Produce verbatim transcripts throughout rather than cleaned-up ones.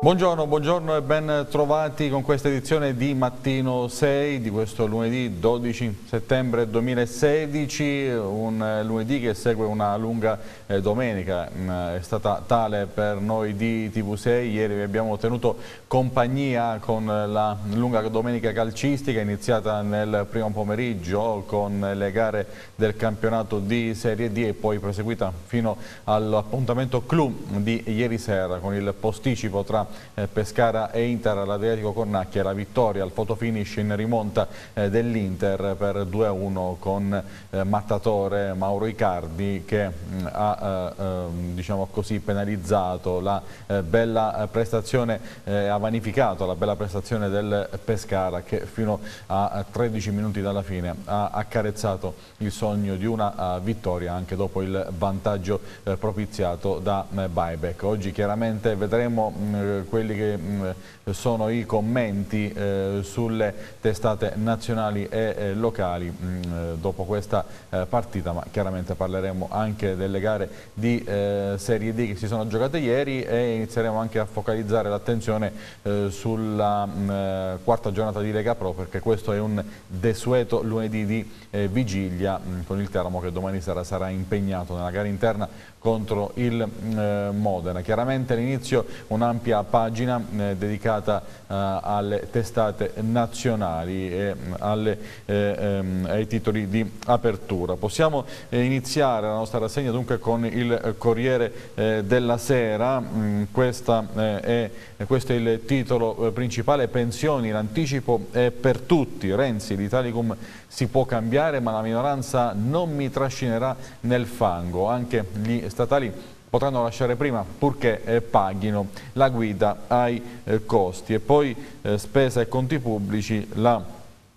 Buongiorno, buongiorno e ben trovati con questa edizione di Mattino sei di questo lunedì dodici settembre duemilasedici, un lunedì che segue una lunga eh, domenica, è stata tale per noi di T V sei. Ieri vi abbiamo tenuto compagnia con la lunga domenica calcistica iniziata nel primo pomeriggio con le gare del campionato di Serie D e poi proseguita fino all'appuntamento clou di ieri sera con il posticipo tra Eh, Pescara e Inter all'Adriatico Cornacchia, la vittoria al fotofinish in rimonta eh, dell'Inter per due a uno con eh, mattatore Mauro Icardi che mh, ha eh, eh, diciamo così penalizzato la eh, bella prestazione, eh, ha vanificato la bella prestazione del Pescara che fino a tredici minuti dalla fine ha accarezzato il sogno di una uh, vittoria anche dopo il vantaggio eh, propiziato da eh, buyback. Oggi chiaramente vedremo mh, quelli che mh, sono i commenti eh, sulle testate nazionali e eh, locali mh, dopo questa eh, partita, ma chiaramente parleremo anche delle gare di eh, Serie D che si sono giocate ieri e inizieremo anche a focalizzare l'attenzione eh, sulla mh, quarta giornata di Lega Pro, perché questo è un desueto lunedì di eh, vigilia mh, con il Teramo che domani sera sarà impegnato nella gara interna contro il eh, Modena. Chiaramente all'inizio un'ampia pagina eh, dedicata eh, alle testate nazionali e alle, eh, ehm, ai titoli di apertura. Possiamo eh, iniziare la nostra rassegna dunque con il Corriere eh, della Sera. Mm, questa, eh, è, questo è il titolo eh, principale: pensioni, l'anticipo è per tutti. Renzi, l'Italicum si può cambiare ma la minoranza non mi trascinerà nel fango. Anche gli statali potranno lasciare prima purché eh, paghino la guida ai eh, costi. E poi eh, spesa e conti pubblici, la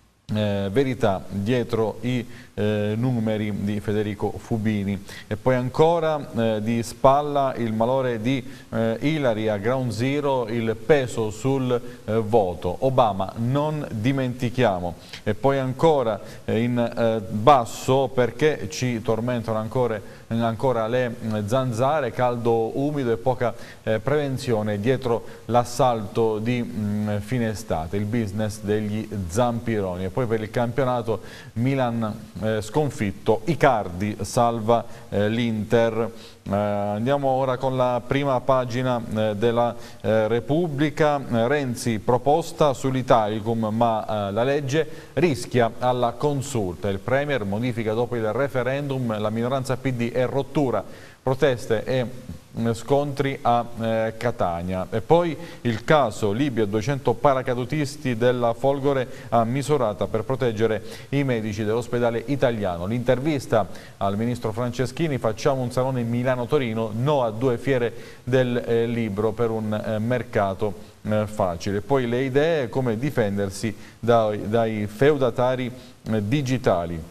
eh, verità dietro i eh, numeri di Federico Fubini. E poi ancora eh, di spalla il malore di eh, Hillary a Ground Zero, il peso sul eh, voto. Obama, non dimentichiamo. E poi ancora eh, in eh, basso, perché ci tormentano ancora ancora le zanzare, caldo umido e poca eh, prevenzione dietro l'assalto di mh, fine estate, il business degli zampironi. E poi per il campionato Milan eh, sconfitto, Icardi salva eh, l'Inter. Eh, andiamo ora con la prima pagina eh, della eh, Repubblica. eh, Renzi proposta sull'Italicum ma eh, la legge rischia alla consulta, il Premier modifica dopo il referendum, la minoranza P D e rottura, proteste e scontri a eh, Catania. E poi il caso Libia, duecento paracadutisti della Folgore a Misurata per proteggere i medici dell'ospedale italiano. L'intervista al ministro Franceschini: facciamo un salone Milano-Torino, no a due fiere del eh, libro per un eh, mercato eh, facile. Poi le idee, come difendersi dai, dai feudatari eh, digitali.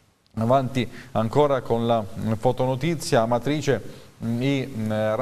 Avanti ancora con la fotonotizia, Amatrice, i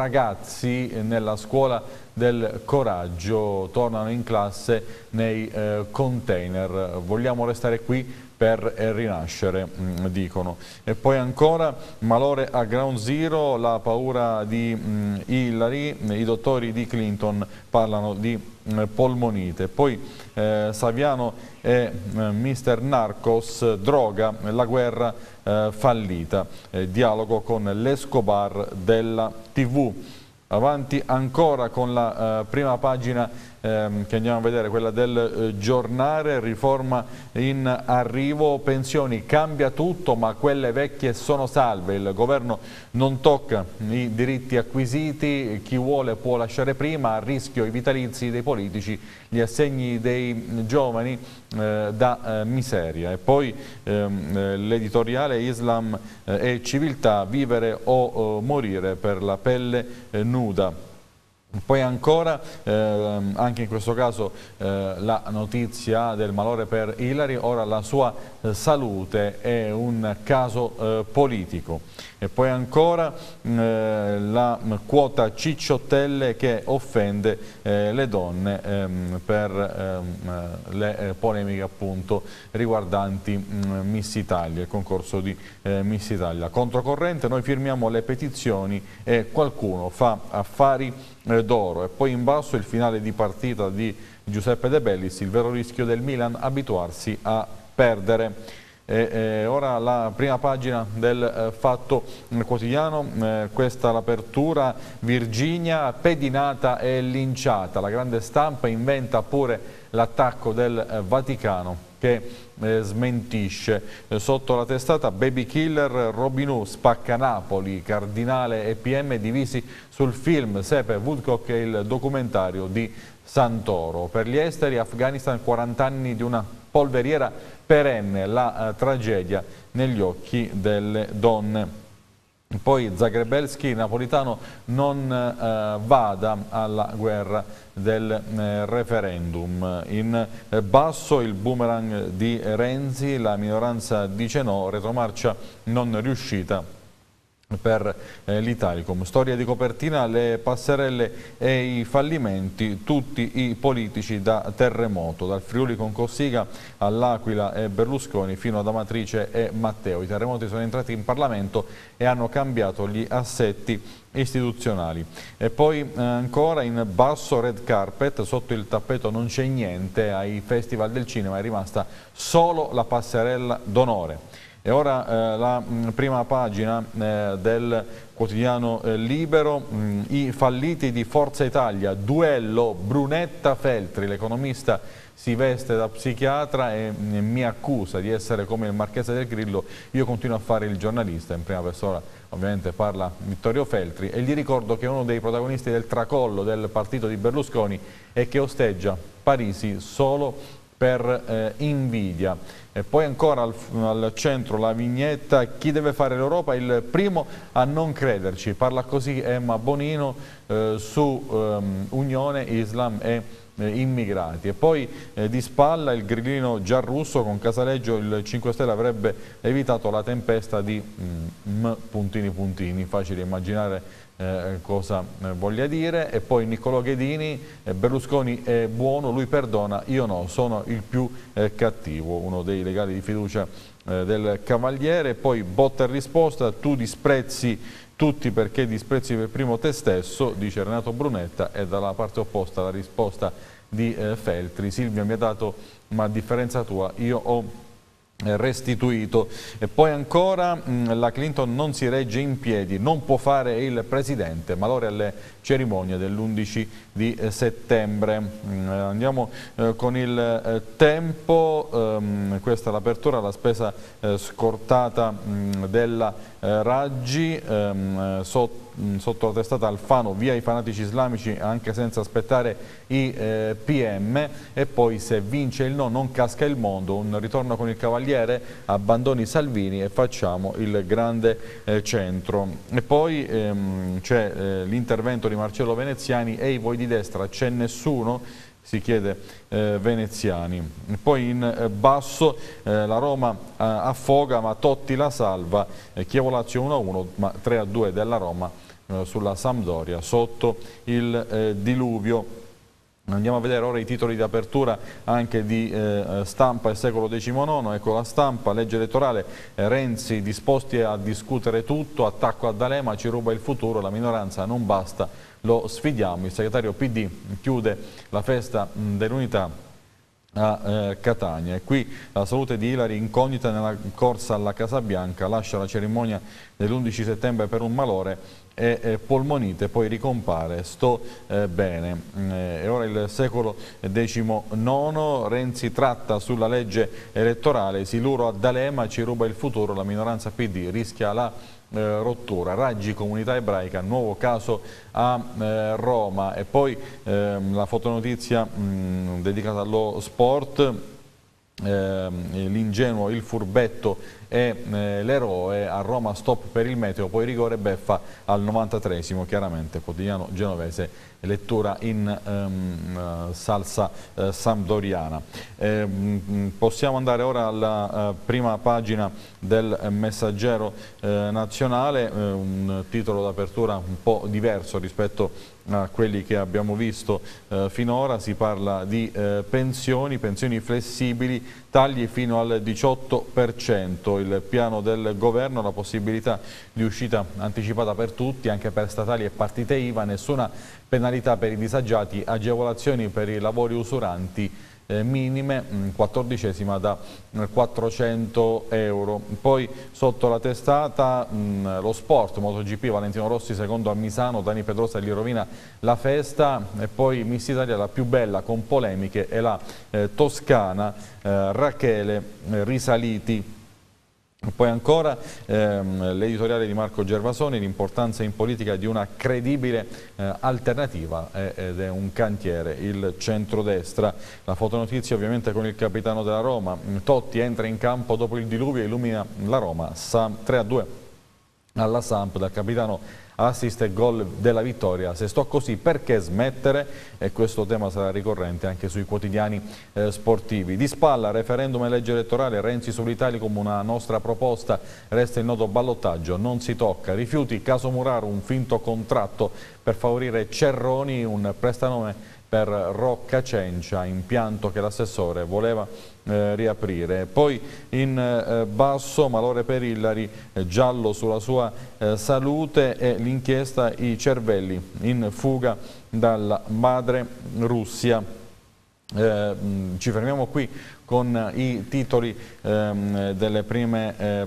ragazzi nella scuola del coraggio tornano in classe nei eh, container, vogliamo restare qui per rinascere, mh, dicono. E poi ancora malore a Ground Zero, la paura di mh, Hillary, i dottori di Clinton parlano di mh, polmonite. Poi eh, Saviano e eh, mister Narcos, droga, la guerra eh, fallita, eh, dialogo con l'Escobar della tivù. Avanti ancora con la eh, prima pagina ehm, che andiamo a vedere, quella del eh, giornale, riforma in arrivo, pensioni, cambia tutto ma quelle vecchie sono salve, il governo non tocca i diritti acquisiti, chi vuole può lasciare prima, a rischio i vitalizi dei politici, gli assegni dei giovani eh, da eh, miseria. E poi ehm, l'editoriale Islam eh, e civiltà, vivere o, o morire per la pelle eh, nuda. Poi ancora, eh, anche in questo caso, eh, la notizia del malore per Hillary, ora la sua eh, salute è un caso eh, politico. E poi ancora eh, la quota cicciottelle che offende eh, le donne ehm, per ehm, le eh, polemiche appunto riguardanti mh, Miss Italia, il concorso di eh, Miss Italia. Controcorrente, noi firmiamo le petizioni e qualcuno fa affari eh, d'oro. E poi in basso il finale di partita di Giuseppe De Bellis, il vero rischio del Milan, abituarsi a perdere. E, e ora la prima pagina del eh, Fatto Quotidiano, eh, questa l'apertura: Virginia pedinata e linciata, la grande stampa inventa pure l'attacco del eh, Vaticano che eh, smentisce. Eh, sotto la testata Baby Killer, Robin Hood spacca Napoli, Cardinale e P M divisi sul film Sepe Woodcock e il documentario di Santoro. Per gli esteri, Afghanistan, quaranta anni di una polveriera perenne, la eh, tragedia negli occhi delle donne. Poi Zagrebelski, Napolitano non eh, vada alla guerra del eh, referendum. In eh, basso il boomerang di Renzi, la minoranza dice no, retromarcia non riuscita per eh, l'Italicum. Storia di copertina: le passerelle e i fallimenti, tutti i politici da terremoto, dal Friuli con Cossiga all'Aquila e Berlusconi fino ad Amatrice e Matteo. I terremoti sono entrati in Parlamento e hanno cambiato gli assetti istituzionali. E poi eh, ancora in basso red carpet, sotto il tappeto non c'è niente, ai festival del cinema è rimasta solo la passerella d'onore. E ora eh, la mh, prima pagina eh, del quotidiano eh, Libero, mh, i falliti di Forza Italia, duello Brunetta-Feltri, l'economista si veste da psichiatra e mh, mi accusa di essere come il Marchese del Grillo, io continuo a fare il giornalista. In prima persona ovviamente parla Vittorio Feltri e gli ricordo che uno dei protagonisti del tracollo del partito di Berlusconi è che osteggia Parisi solo per eh, invidia. E poi ancora al, al centro la vignetta: chi deve fare l'Europa? Il primo a non crederci. Parla così Emma Bonino eh, su ehm, Unione, Islam e eh, immigrati. E poi eh, di spalla il grillino Giarrusso: con Casaleggio il cinque Stelle avrebbe evitato la tempesta di mm, M puntini puntini. Facile immaginare Eh, cosa eh, voglia dire. E poi Niccolò Ghedini: eh, Berlusconi è buono, lui perdona, io no, sono il più eh, cattivo, uno dei legali di fiducia eh, del Cavaliere. E poi botta e risposta: tu disprezzi tutti perché disprezzi per primo te stesso, dice Renato Brunetta, e dalla parte opposta la risposta di eh, Feltri: Silvia mi ha dato, ma a differenza tua io ho restituito. E poi ancora mh, la Clinton non si regge in piedi, non può fare il presidente, malore alle cerimonie dell'undici di eh, settembre. Mh, andiamo eh, con il eh, Tempo, ehm, questa è l'apertura: la spesa eh, scortata mh, della eh, Raggi, ehm, sotto sotto la testata Alfano, via i fanatici islamici anche senza aspettare i eh, P M. E poi se vince il no non casca il mondo, un ritorno con il Cavaliere, abbandoni Salvini e facciamo il grande eh, centro. E poi ehm, c'è eh, l'intervento di Marcello Veneziani: ehi voi di destra, c'è nessuno? Si chiede eh, Veneziani. Poi in eh, basso eh, la Roma eh, affoga ma Totti la salva, eh, Chievo Lazio uno a uno ma tre a due della Roma eh, sulla Sampdoria sotto il eh, diluvio. Andiamo a vedere ora i titoli di apertura anche di eh, Stampa e Secolo diciannove. Ecco la Stampa: legge elettorale, eh, Renzi disposti a discutere tutto, attacco a D'Alema, ci ruba il futuro, la minoranza non basta, lo sfidiamo. Il segretario P D chiude la festa dell'unità a eh, Catania. E qui la salute di Ilari incognita nella corsa alla Casa Bianca, lascia la cerimonia dell'undici settembre per un malore e eh, polmonite, poi ricompare, sto eh, bene. Eh, e ora il Secolo diciannove, Renzi tratta sulla legge elettorale, siluro a D'Alema, ci ruba il futuro, la minoranza P D rischia la eh, rottura. Raggi, comunità ebraica, nuovo caso a eh, Roma. E poi ehm, la fotonotizia mh, dedicata allo sport: Eh, l'ingenuo, il furbetto e eh, l'eroe, a Roma stop per il meteo, poi rigore beffa al novantatreesimo. Chiaramente quotidiano genovese, lettura in ehm, salsa eh, sampdoriana. Eh, mh, possiamo andare ora alla eh, prima pagina del Messaggero eh, nazionale, eh, un titolo d'apertura un po' diverso rispetto a quelli che abbiamo visto eh, finora. Si parla di eh, pensioni, pensioni flessibili, tagli fino al diciotto per cento. approvato il piano del governo, la possibilità di uscita anticipata per tutti, anche per statali e partite I V A, nessuna penalità per i disagiati, agevolazioni per i lavori usuranti eh, minime, mh, quattordicesima da quattrocento euro. Poi sotto la testata mh, lo sport, MotoGP, Valentino Rossi secondo a Misano, Dani Pedrosa gli rovina la festa, e poi Miss Italia la più bella con polemiche e la eh, toscana eh, Rachele eh, Risaliti. Poi ancora ehm, l'editoriale di Marco Gervasoni, l'importanza in politica di una credibile eh, alternativa eh, ed è un cantiere, il centrodestra. La fotonotizia ovviamente con il capitano della Roma, Totti entra in campo dopo il diluvio e illumina la Roma, tre a due alla Samp dal capitano, assist e gol della vittoria. Se sto così perché smettere? E questo tema sarà ricorrente anche sui quotidiani eh, sportivi. Di spalla, referendum e legge elettorale, Renzi sull'Italia come una nostra proposta, resta il nodo ballottaggio, non si tocca. Rifiuti, caso Muraro, un finto contratto per favorire Cerroni, un prestanome per Rocca Cencia, impianto che l'assessore voleva eh, riaprire. Poi in eh, basso malore per Illari, eh, giallo sulla sua eh, salute e l'inchiesta i cervelli in fuga dalla madre Russia. Eh, ci fermiamo qui con i titoli ehm, delle prime eh,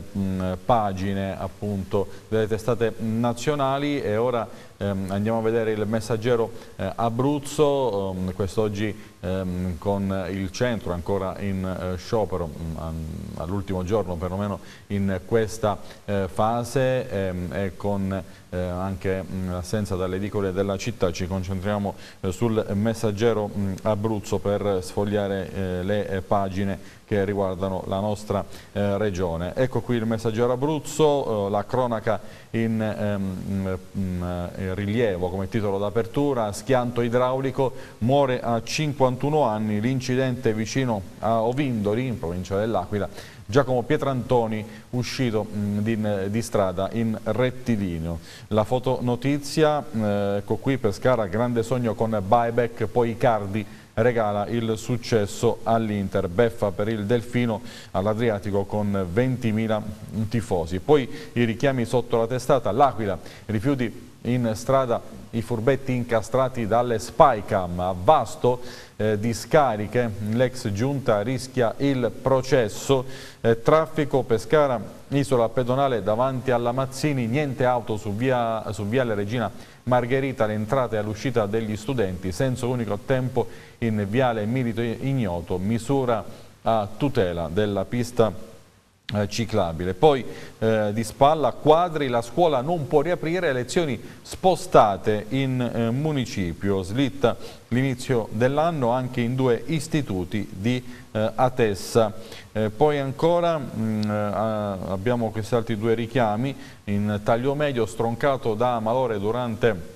pagine appunto delle testate nazionali, e ora ehm, andiamo a vedere il Messaggero eh, Abruzzo, ehm, quest'oggi ehm, con il centro ancora in eh, sciopero, mh, all'ultimo giorno perlomeno in questa eh, fase, ehm, e con eh, anche l'assenza dalle edicole della città. Ci concentriamo eh, sul Messaggero mh, Abruzzo per sfogliare eh, le eh, pagine che riguardano la nostra eh, regione. Ecco qui il Messaggero Abruzzo, eh, la cronaca in ehm, mh, rilievo come titolo d'apertura: schianto idraulico, muore a cinquantuno anni, l'incidente vicino a Ovindoli in provincia dell'Aquila, Giacomo Pietrantoni uscito mh, di, di strada in rettilineo. La fotonotizia, eh, ecco qui Pescara, grande sogno con buyback, poi Icardi regala il successo all'Inter, beffa per il Delfino all'Adriatico con ventimila tifosi. Poi i richiami sotto la testata, l'Aquila, rifiuti in strada, i furbetti incastrati dalle Spycam, a Vasto eh, discariche, l'ex giunta rischia il processo, eh, traffico Pescara, isola pedonale davanti alla Mazzini, niente auto su, via, su viale Regina Margherita, l'entrata e all'uscita degli studenti, senso unico a tempo in viale Milito Ignoto, misura a tutela della pista eh, ciclabile. Poi eh, di spalla, quadri, la scuola non può riaprire, lezioni spostate in eh, municipio, slitta l'inizio dell'anno anche in due istituti di eh, Atessa. Eh, poi ancora mh, eh, abbiamo questi altri due richiami, in taglio medio, stroncato da malore durante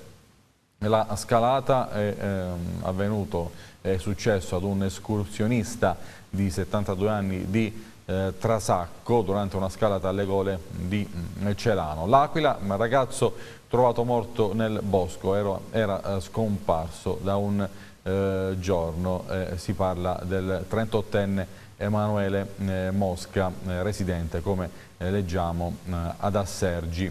la scalata, è ehm, avvenuto, è successo ad un escursionista di settantadue anni di eh, Trasacco durante una scalata alle gole di mh, Celano. L'Aquila, un ragazzo trovato morto nel bosco, era, era eh, scomparso da un eh, giorno, eh, si parla del trentottenne Emanuele eh, Mosca, eh, residente, come eh, leggiamo, eh, ad Assergi.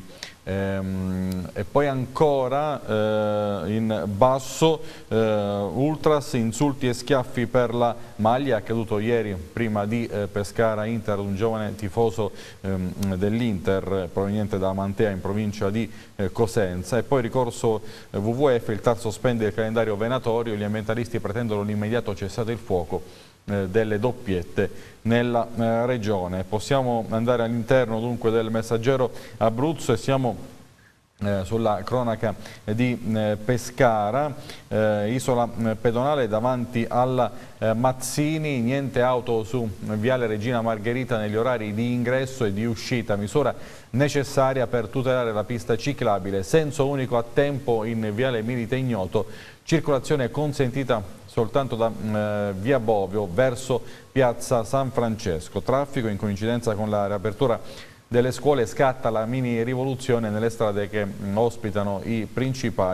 Ehm, e poi ancora eh, in basso, eh, Ultras, insulti e schiaffi per la maglia, accaduto ieri prima di eh, Pescara Inter, un giovane tifoso ehm, dell'Inter proveniente da Mantea in provincia di eh, Cosenza. E poi ricorso eh, W W F, il T A R sospende il calendario venatorio, gli ambientalisti pretendono l'immediato cessate il fuoco delle doppiette nella eh, regione. Possiamo andare all'interno dunque del Messaggero Abruzzo e siamo eh, sulla cronaca di eh, Pescara, eh, isola pedonale davanti alla eh, Mazzini, niente auto su viale Regina Margherita negli orari di ingresso e di uscita, misura necessaria per tutelare la pista ciclabile, senso unico a tempo in viale Milite Ignoto, circolazione consentita soltanto da eh, via Bovio verso piazza San Francesco. Traffico in coincidenza con la riapertura delle scuole, scatta la mini rivoluzione nelle strade che mh, ospitano i principali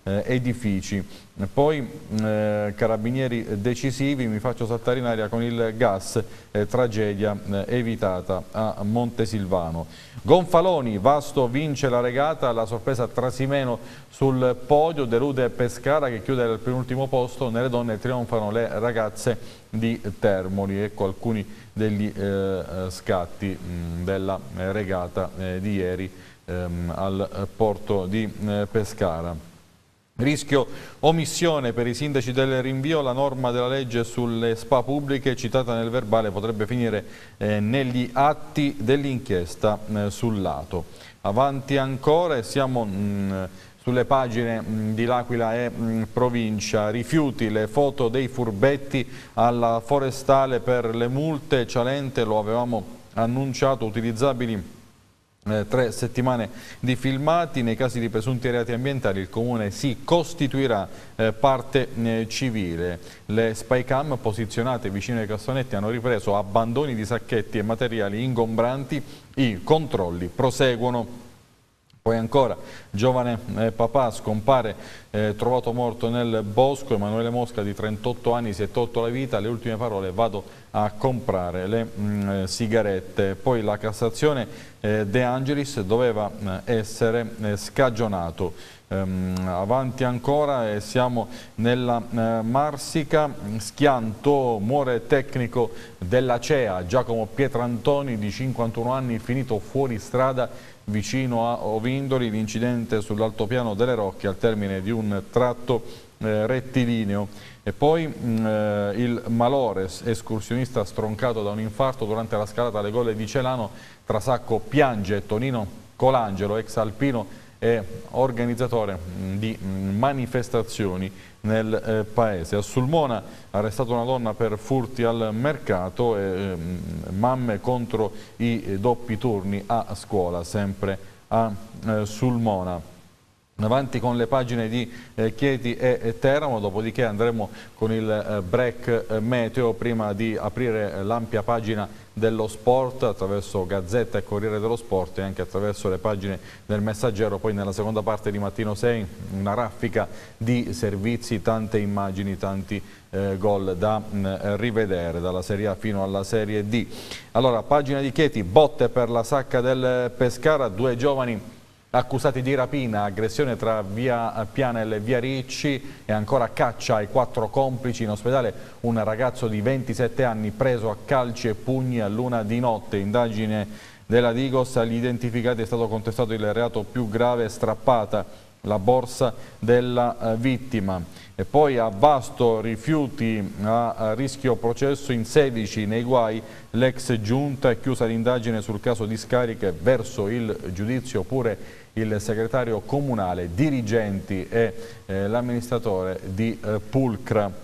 eh, edifici. Poi eh, carabinieri decisivi, mi faccio saltare in aria con il gas, eh, tragedia eh, evitata a Montesilvano. Gonfaloni, Vasto vince la regata, la sorpresa Trasimeno sul podio, delude Pescara che chiude al penultimo posto, nelle donne trionfano le ragazze di Termoli. Ecco alcuni degli eh, scatti mh, della regata eh, di ieri ehm, al porto di eh, Pescara. Rischio omissione per i sindaci del rinvio, la norma della legge sulle spa pubbliche citata nel verbale potrebbe finire eh, negli atti dell'inchiesta eh, sul lato. Avanti ancora, siamo mh, sulle pagine mh, di L'Aquila e mh, provincia, rifiuti, le foto dei furbetti alla forestale per le multe, Cialente lo avevamo annunciato, utilizzabili Eh, tre settimane di filmati. Nei casi di presunti reati ambientali il Comune si costituirà eh, parte eh, civile. Le spycam posizionate vicino ai cassonetti hanno ripreso abbandoni di sacchetti e materiali ingombranti, i controlli proseguono. Poi ancora, giovane eh, papà scompare eh, trovato morto nel bosco, Emanuele Mosca di trentotto anni si è tolto la vita, le ultime parole: vado a comprare le mh, sigarette. Poi la Cassazione, eh, De Angelis doveva eh, essere eh, scagionato. Ehm, avanti ancora e siamo nella eh, Marsica, schianto, muore tecnico della C E A, Giacomo Pietrantoni di cinquantuno anni finito fuori strada vicino a Ovindoli, l'incidente sull'altopiano delle Rocche al termine di un tratto eh, rettilineo. E poi mh, eh, il malore, escursionista stroncato da un infarto durante la scalata alle Gole di Celano, Trasacco piange, Tonino Colangelo, ex alpino e organizzatore di manifestazioni nel eh, paese. A Sulmona arrestata una donna per furti al mercato e eh, mamme contro i doppi turni a scuola, sempre a eh, Sulmona. Avanti con le pagine di eh, Chieti e, e Teramo, dopodiché andremo con il eh, break eh, meteo prima di aprire eh, l'ampia pagina dello sport attraverso Gazzetta e Corriere dello Sport e anche attraverso le pagine del Messaggero. Poi nella seconda parte di Mattino sei una raffica di servizi, tante immagini, tanti eh, gol da mh, rivedere dalla Serie A fino alla Serie D. Allora, pagina di Chieti, botte per la sacca del Pescara, due giovani accusati di rapina, aggressione tra via Pianel e via Ricci e ancora caccia ai quattro complici. In ospedale un ragazzo di ventisette anni preso a calci e pugni a luna di notte. Indagine della Digos, agli identificati è stato contestato il reato più grave, strappata la borsa della eh, vittima. E poi a Vasto, rifiuti a rischio processo in sedici nei guai, l'ex giunta è chiusa l'indagine sul caso di scariche, verso il giudizio pure il segretario comunale, dirigenti e eh, l'amministratore di eh, Pulcra.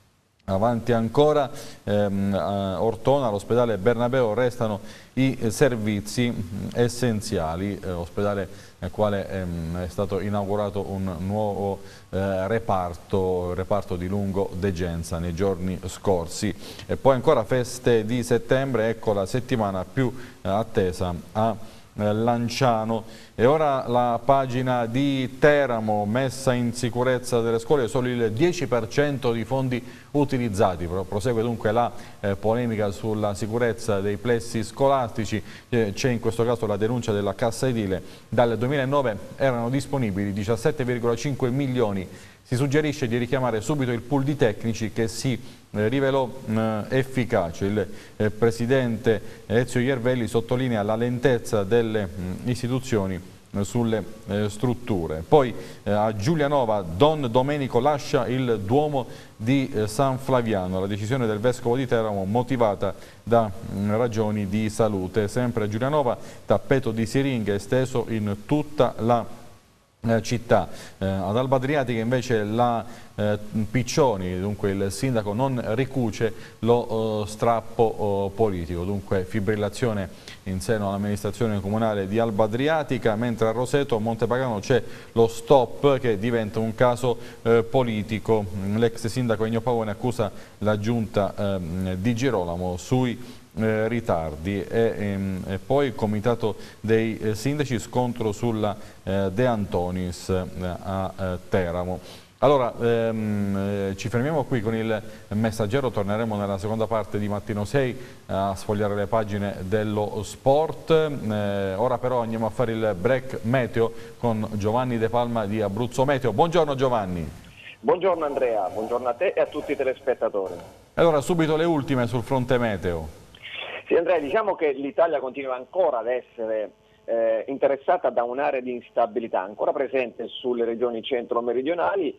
Avanti ancora, ehm, a Ortona, all'ospedale Bernabeo restano i eh, servizi essenziali, eh, ospedale nel quale ehm, è stato inaugurato un nuovo eh, reparto, reparto di lungodegenza nei giorni scorsi. E poi ancora feste di settembre, ecco la settimana più eh, attesa a Lanciano. E ora la pagina di Teramo, messa in sicurezza delle scuole, solo il dieci per cento di fondi utilizzati. Prosegue dunque la eh, polemica sulla sicurezza dei plessi scolastici, eh, c'è in questo caso la denuncia della Cassa Edile, dal duemilanove erano disponibili diciassette virgola cinque milioni. Si suggerisce di richiamare subito il pool di tecnici che si eh, rivelò eh, efficace. Il eh, presidente Ezio Iervelli sottolinea la lentezza delle mh, istituzioni eh, sulle eh, strutture. Poi eh, a Giulianova Don Domenico lascia il Duomo di eh, San Flaviano, la decisione del Vescovo di Teramo motivata da mh, ragioni di salute. Sempre a Giulianova, tappeto di siringhe esteso in tutta la città. Eh, ad Alba Adriatica invece la eh, Piccioni, dunque il sindaco, non ricuce lo eh, strappo oh, politico, dunque fibrillazione in seno all'amministrazione comunale di Alba Adriatica, mentre a Roseto, a Montepagano, c'è lo stop che diventa un caso eh, politico. L'ex sindaco Ennio Pavone accusa la giunta eh, di Girolamo sui eh, ritardi. E, ehm, e poi il comitato dei eh, sindaci, scontro sulla eh, De Antonis eh, a eh, Teramo. Allora, ehm, eh, ci fermiamo qui con il Messaggero, torneremo nella seconda parte di Mattino sei a sfogliare le pagine dello sport. Eh, ora però andiamo a fare il break meteo con Giovanni De Palma di Abruzzo Meteo. Buongiorno Giovanni. Buongiorno Andrea, buongiorno a te e a tutti i telespettatori. Allora, subito le ultime sul fronte meteo. Sì Andrea, diciamo che l'Italia continua ancora ad essere Eh, interessata da un'area di instabilità ancora presente sulle regioni centro-meridionali,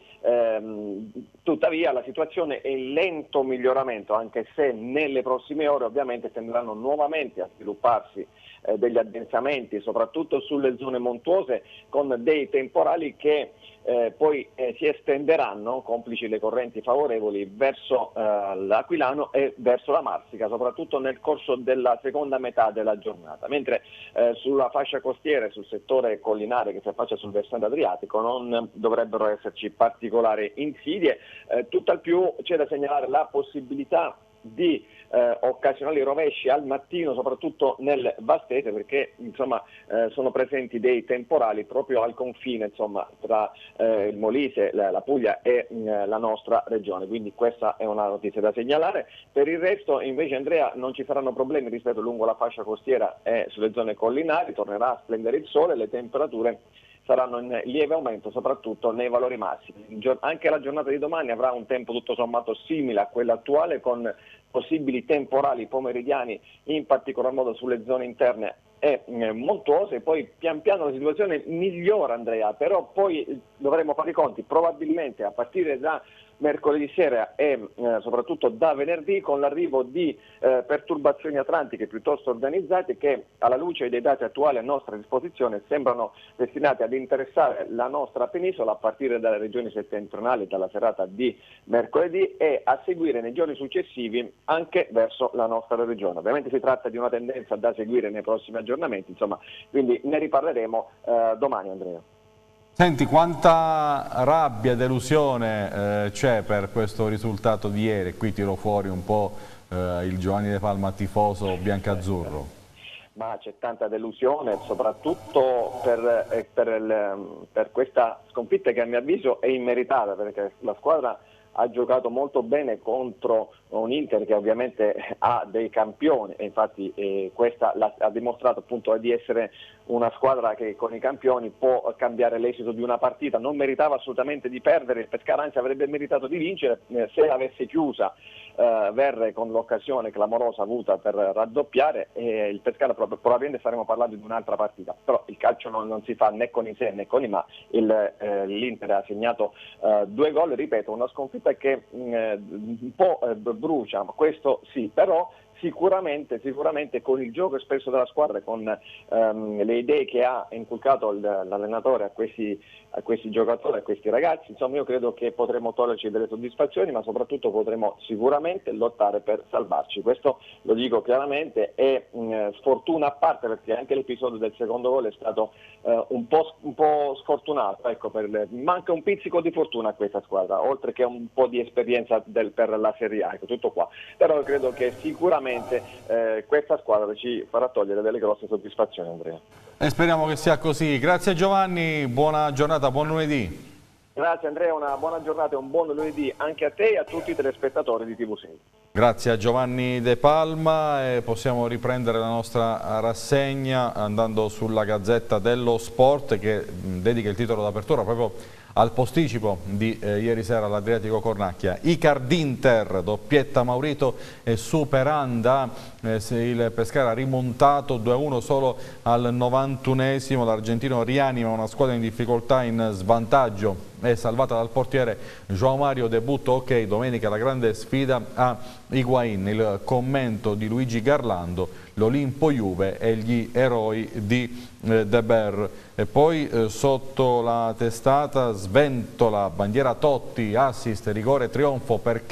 ehm, tuttavia la situazione è in lento miglioramento, anche se nelle prossime ore ovviamente tenderanno nuovamente a svilupparsi eh, degli addensamenti, soprattutto sulle zone montuose, con dei temporali che eh, poi eh, si estenderanno, complici le correnti favorevoli, verso eh, l'Aquilano e verso la Marsica, soprattutto nel corso della seconda metà della giornata, mentre eh, sulla fascia costiera e sul settore collinare che si affaccia sul versante adriatico non dovrebbero esserci particolari insidie. Eh, tutt'al più c'è da segnalare la possibilità di eh, occasionali rovesci al mattino, soprattutto nel Vastese, perché insomma eh, sono presenti dei temporali proprio al confine, insomma, tra eh, il Molise, la, la Puglia e eh, la nostra regione, quindi questa è una notizia da segnalare. Per il resto invece Andrea non ci saranno problemi, rispetto lungo la fascia costiera e sulle zone collinari, tornerà a splendere il sole, le temperature saranno in lieve aumento soprattutto nei valori massimi. Anche la giornata di domani avrà un tempo tutto sommato simile a quella attuale, con possibili temporali pomeridiani, in particolar modo sulle zone interne e eh, montuose. Poi pian piano la situazione migliora Andrea, però poi dovremo fare i conti probabilmente a partire da mercoledì sera e eh, soprattutto da venerdì, con l'arrivo di eh, perturbazioni atlantiche piuttosto organizzate che, alla luce dei dati attuali a nostra disposizione, sembrano destinate ad interessare la nostra penisola a partire dalle regioni settentrionali dalla serata di mercoledì e a seguire nei giorni successivi anche verso la nostra regione. Ovviamente si tratta di una tendenza da seguire nei prossimi aggiornamenti, insomma, quindi ne riparleremo eh, domani Andrea. Senti, quanta rabbia e delusione eh, c'è per questo risultato di ieri? Qui tiro fuori un po' eh, il Giovanni De Palma tifoso biancazzurro. Ma c'è tanta delusione, soprattutto per, eh, per, il, per questa sconfitta che a mio avviso è immeritata, perché la squadra ha giocato molto bene contro un Inter che ovviamente ha dei campioni e infatti eh, questa la, ha dimostrato appunto di essere una squadra che con i campioni può cambiare l'esito di una partita. Non meritava assolutamente di perdere, il Pescara anzi avrebbe meritato di vincere eh, se avesse chiusa eh, Verre con l'occasione clamorosa avuta per raddoppiare, e il Pescara probabilmente staremo parlando di un'altra partita, però il calcio non, non si fa né con i se né con i ma. Eh, l'Inter ha segnato eh, due gol, ripeto, una sconfitta che mh, un po' eh, brucia, questo sì, però sicuramente, sicuramente con il gioco espresso dalla squadra e con ehm, le idee che ha inculcato l'allenatore a questi, a questi giocatori, a questi ragazzi, insomma io credo che potremo toglierci delle soddisfazioni, ma soprattutto potremo sicuramente lottare per salvarci. Questo lo dico chiaramente, e mh, sfortuna a parte, perché anche l'episodio del secondo gol è stato eh, un, po', un po' sfortunato, ecco, per le, manca un pizzico di fortuna a questa squadra, oltre che un po' di esperienza del, per la Serie A, ecco, tutto qua. Però credo che sicuramente Eh, questa squadra ci farà togliere delle grosse soddisfazioni Andrea. E speriamo che sia così. Grazie Giovanni, buona giornata, buon lunedì. Grazie Andrea, una buona giornata e un buon lunedì anche a te e a tutti i telespettatori di T V sei. Grazie a Giovanni De Palma, e possiamo riprendere la nostra rassegna andando sulla Gazzetta dello Sport, che dedica il titolo d'apertura proprio al posticipo di eh, ieri sera all'Adriatico Cornacchia. Icar-Dinter, doppietta Maurito e superanda, eh, il Pescara ha rimontato due a uno solo al novantunesimo, l'argentino rianima una squadra in difficoltà, in svantaggio, è salvata dal portiere João Mario, debutto ok, domenica la grande sfida a Higuaín. Il commento di Luigi Garlando: l'Olimpo Juve e gli eroi di eh, De Ber. E poi eh, sotto la testata: sventola, bandiera Totti, assist, rigore, trionfo, perché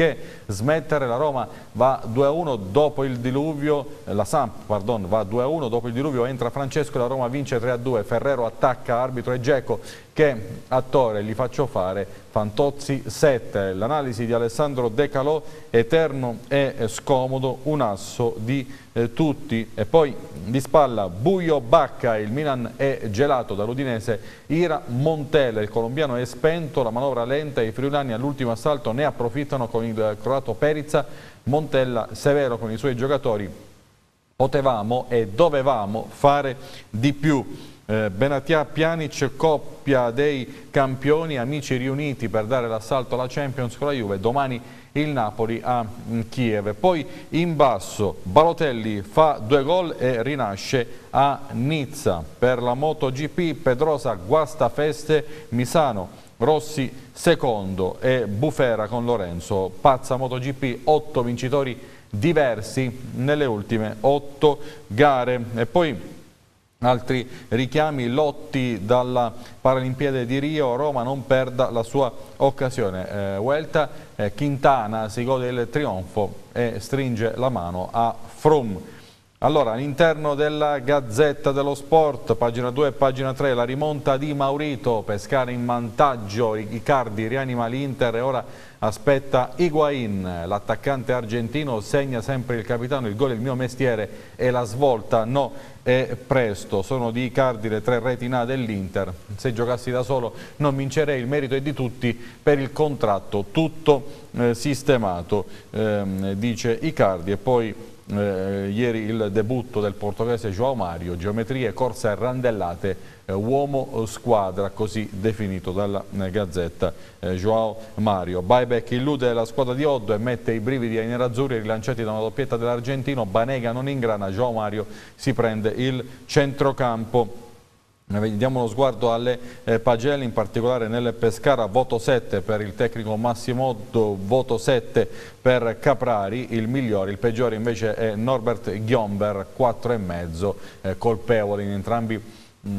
smettere. La Roma va due a uno dopo il diluvio, la Samp pardon, va due a uno dopo il diluvio, entra Francesco, la Roma vince tre a due, Ferrero attacca, arbitro e Dzeko che attore gli faccio fare, Fantozzi sette. L'analisi di Alessandro De Calò, eterno e scomodo, un asso di eh, tutti. E poi di spalla buio Bacca, il Milan è gelato dall'Udinese, Ira Montella, il colombiano è spento, la manovra lenta, i friulani all'ultimo assalto ne approfittano con il croato Perica, Montella severo con i suoi giocatori, potevamo e dovevamo fare di più. Eh, Benatia Pjanic, coppia dei campioni, amici riuniti per dare l'assalto alla Champions con la Juve, domani il Napoli a Kiev. Poi in basso Balotelli fa due gol e rinasce a Nizza. Per la MotoGP Pedrosa guasta feste, Misano, Rossi secondo e Bufera con Lorenzo. Pazza MotoGP, otto vincitori diversi nelle ultime otto gare. E poi altri richiami, Lotti dalla Paralimpiade di Rio, Roma non perda la sua occasione. Eh, Vuelta, eh, Quintana si gode il trionfo e stringe la mano a Froome. Allora, all'interno della Gazzetta dello Sport, pagina due e pagina tre, la rimonta di Maurito, Pescara in vantaggio, Icardi rianima l'Inter e ora aspetta Higuaín, l'attaccante argentino segna sempre il capitano, il gol è il mio mestiere e la svolta no è presto. Sono di Icardi le tre reti in A dell'Inter, se giocassi da solo non vincerei, il merito è di tutti per il contratto, tutto eh, sistemato, eh, dice Icardi. E poi Eh, ieri il debutto del portoghese João Mario, geometrie, corse e randellate, eh, uomo squadra, così definito dalla eh, Gazzetta eh, João Mario. Buyback illude la squadra di Oddo e mette i brividi ai nerazzurri rilanciati da una doppietta dell'argentino, Banega non ingrana, João Mario si prende il centrocampo. Diamo uno sguardo alle eh, pagelle, in particolare nel Pescara, voto sette per il tecnico Massimotto, voto sette per Caprari, il migliore, il peggiore invece è Norbert Ghiomber, quattro e mezzo, eh, colpevoli in entrambi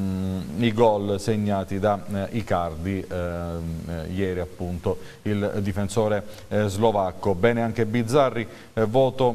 Mm, i gol segnati da eh, Icardi, eh, eh, ieri appunto il difensore eh, slovacco. Bene anche Bizzarri, eh, voto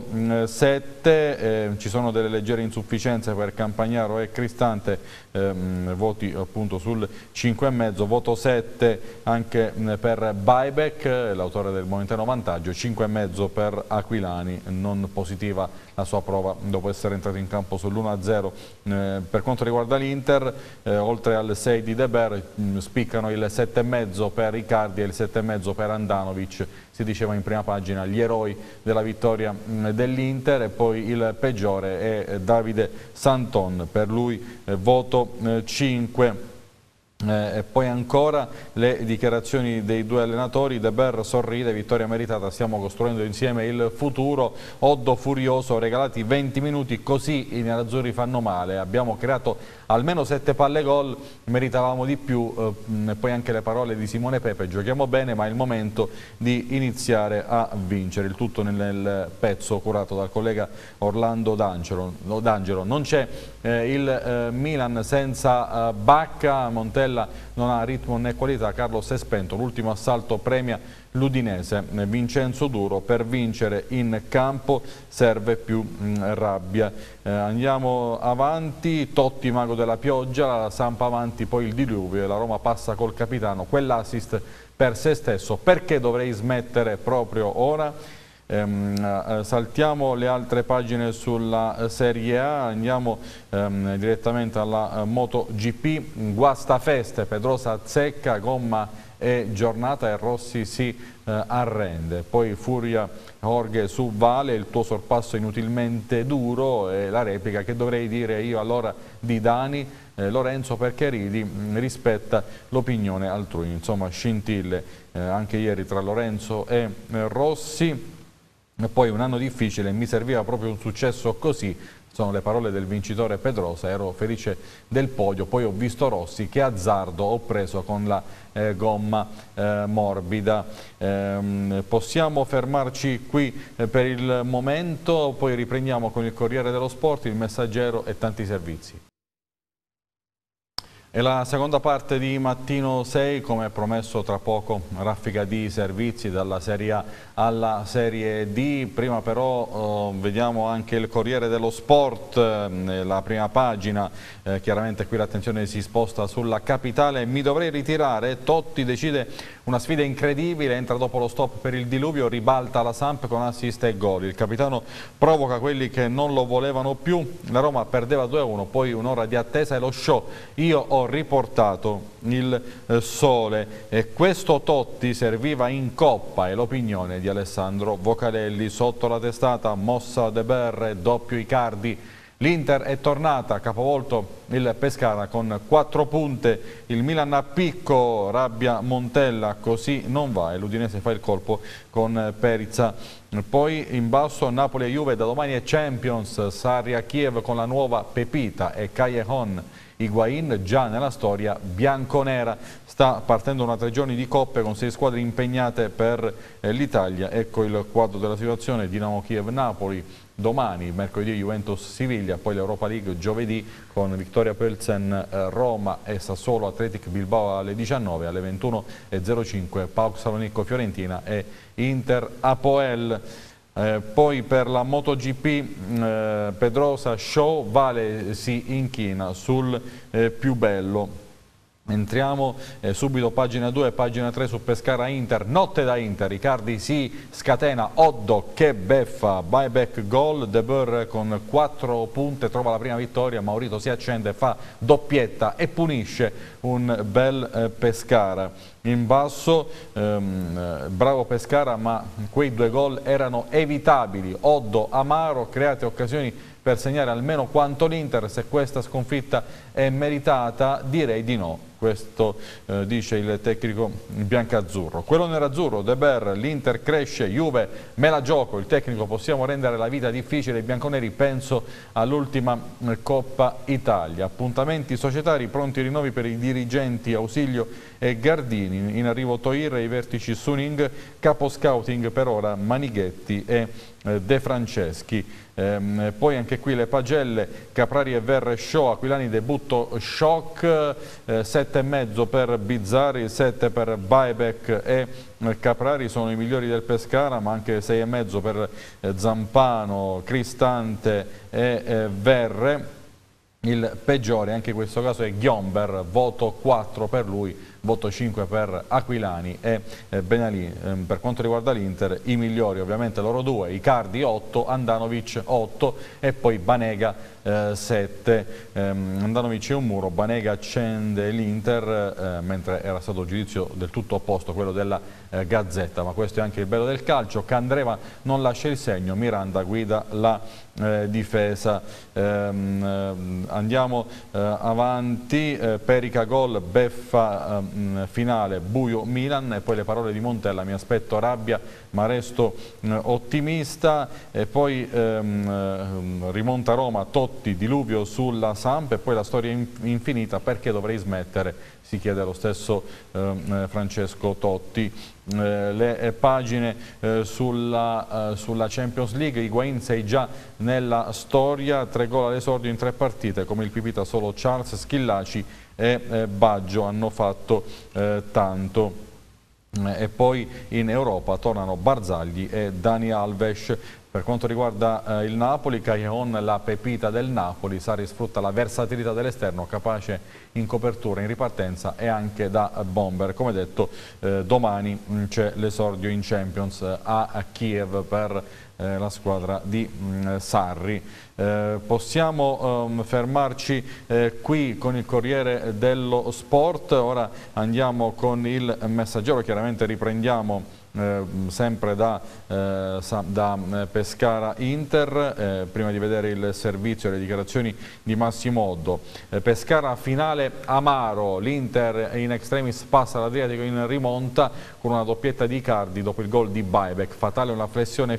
sette, eh, ci sono delle leggere insufficienze per Campagnaro e Cristante, eh, voti appunto sul cinque e mezzo, voto sette anche eh, per Buyback, eh, l'autore del momentano vantaggio, cinque e mezzo per Aquilani, non positiva la sua prova dopo essere entrato in campo sull'uno a zero. Eh, per quanto riguarda l'Inter, Eh, oltre al sei di De Ber, mh, spiccano il sette e mezzo per Icardi e il sette e mezzo per Andanovic, si diceva in prima pagina gli eroi della vittoria dell'Inter. E poi il peggiore è Davide Santon, per lui eh, voto eh, cinque. Eh, e poi ancora le dichiarazioni dei due allenatori, De Ber sorride, vittoria meritata, stiamo costruendo insieme il futuro, Oddo furioso, regalati venti minuti, così i nerazzurri fanno male, abbiamo creato almeno sette palle gol, meritavamo di più. Eh, e poi anche le parole di Simone Pepe, giochiamo bene ma è il momento di iniziare a vincere, il tutto nel, nel pezzo curato dal collega Orlando D'Angelo. D'Angelo. Non c'è eh, il eh, Milan senza eh, Bacca, Montella non ha ritmo né qualità, Carlos è spento, l'ultimo assalto premia l'Udinese, Vincenzo Duro, per vincere in campo serve più mh, rabbia. Eh, andiamo avanti, Totti mago della pioggia, la Samp avanti, poi il diluvio e la Roma passa col capitano, quell'assist per se stesso, perché dovrei smettere proprio ora? Ehm, saltiamo le altre pagine sulla Serie A, andiamo ehm, direttamente alla eh, MotoGP, guastafeste, Pedrosa azzecca, gomma e giornata e Rossi si eh, arrende. Poi Furia Jorge su Vale, il tuo sorpasso inutilmente duro, e la replica che dovrei dire io allora di Dani, eh, Lorenzo perché ridi, mh, rispetta l'opinione altrui. Insomma scintille eh, anche ieri tra Lorenzo e eh, Rossi. E poi un anno difficile, mi serviva proprio un successo così, sono le parole del vincitore Pedrosa, ero felice del podio, poi ho visto Rossi, che azzardo ho preso con la eh, gomma eh, morbida. Eh, possiamo fermarci qui eh, per il momento, poi riprendiamo con il Corriere dello Sport, il Messaggero e tanti servizi. E la seconda parte di Mattino sei, come promesso tra poco, raffica di servizi dalla Serie A alla Serie D. Prima però eh, vediamo anche il Corriere dello Sport, eh, la prima pagina, eh, chiaramente qui l'attenzione si sposta sulla capitale. Mi dovrei ritirare, Totti decide una sfida incredibile, entra dopo lo stop per il diluvio, ribalta la Samp con assist e gol. Il capitano provoca quelli che non lo volevano più, la Roma perdeva due a uno, poi un'ora di attesa e lo show. Io ho riportato il eh, sole e questo Totti serviva in coppa, è l'opinione di Alessandro Vocalelli. Sotto la testata mossa De Berre, doppio Icardi, l'Inter è tornata, capovolto il Pescara con quattro punte, il Milan a picco, rabbia Montella, così non va, e l'Udinese fa il colpo con Perica. Poi in basso Napoli e Juve, da domani è Champions, Sarri a Kiev con la nuova pepita e Callejon. Higuain già nella storia bianconera. Sta partendo una tre giorni di coppe con sei squadre impegnate per eh, l'Italia. Ecco il quadro della situazione: Dinamo Kiev-Napoli domani, mercoledì Juventus-Siviglia, poi l'Europa League giovedì con Victoria Pilsen, eh, Roma e Sassuolo Athletic Bilbao alle diciannove, alle ventuno e zero cinque PAOK Salonicco-Fiorentina e Inter-Apoel. Eh, poi per la MotoGP eh, Pedrosa show, Vale si inchina sul eh, più bello. Entriamo eh, subito pagina due e pagina tre su Pescara Inter, notte da Inter, Icardi si scatena, Oddo che beffa, buyback gol, De Boer con quattro punte trova la prima vittoria, Maurito si accende, fa doppietta e punisce un bel eh, Pescara. In basso, ehm, bravo Pescara, ma quei due gol erano evitabili, Oddo, Amaro, create occasioni per segnare almeno quanto l'Inter. Se questa sconfitta è meritata, direi di no. Questo eh, dice il tecnico biancazzurro. Quello nerazzurro, De Boer, l'Inter cresce, Juve me la gioco, il tecnico possiamo rendere la vita difficile ai bianconeri, penso all'ultima Coppa Italia. Appuntamenti societari, pronti rinnovi per i dirigenti Ausilio e Gardini, in arrivo Toir e i vertici Suning, capo scouting per ora Manighetti e eh, De Franceschi. Ehm, poi anche qui le pagelle, Caprari e Verre show, Aquilani debutto shock, eh, sette e mezzo per Bizzarri, sette per Buyback e eh, Caprari sono i migliori del Pescara, ma anche sei e mezzo per eh, Zampano, Cristante e eh, Verre. Il peggiore anche in questo caso è Ghiomber, voto quattro per lui, voto cinque per Aquilani e eh, Benalì. Eh, per quanto riguarda l'Inter, i migliori ovviamente loro due, Icardi otto, Andanovic otto e poi Banega eh, sette. Eh, Andanovic è un muro, Banega accende l'Inter, eh, mentre era stato il giudizio del tutto opposto, quello della eh, Gazzetta, ma questo è anche il bello del calcio. Candreva non lascia il segno, Miranda guida la eh, difesa. Eh, andiamo eh, avanti, eh, Perica gol, beffa eh, finale, buio Milan, e poi le parole di Montella: mi aspetto rabbia ma resto eh, ottimista. E poi ehm, rimonta Roma, Totti, diluvio sulla Samp, e poi la storia in, infinita, perché dovrei smettere, si chiede lo stesso eh, Francesco Totti. Eh, le eh, pagine eh, sulla, eh, sulla Champions League, Higuain sei già nella storia, tre gol all'esordio in tre partite, come il Pipita solo Charles, Schillaci e eh, Baggio hanno fatto eh, tanto. E poi in Europa tornano Barzagli e Dani Alves. Per quanto riguarda eh, il Napoli, Callejon la pepita del Napoli, Sarri sfrutta la versatilità dell'esterno, capace in copertura, in ripartenza e anche da bomber. Come detto, eh, domani c'è l'esordio in Champions a, a Kiev per eh, la squadra di mh, Sarri. Eh, possiamo ehm, fermarci eh, qui con il Corriere dello Sport. Ora andiamo con il Messaggero, chiaramente riprendiamo Eh, sempre da, eh, da eh, Pescara Inter, eh, prima di vedere il servizio e le dichiarazioni di Massimo Oddo. Eh, Pescara finale amaro, l'Inter in extremis passa l'Adriatico in rimonta con una doppietta di Icardi dopo il gol di Buyback, fatale una flessione finale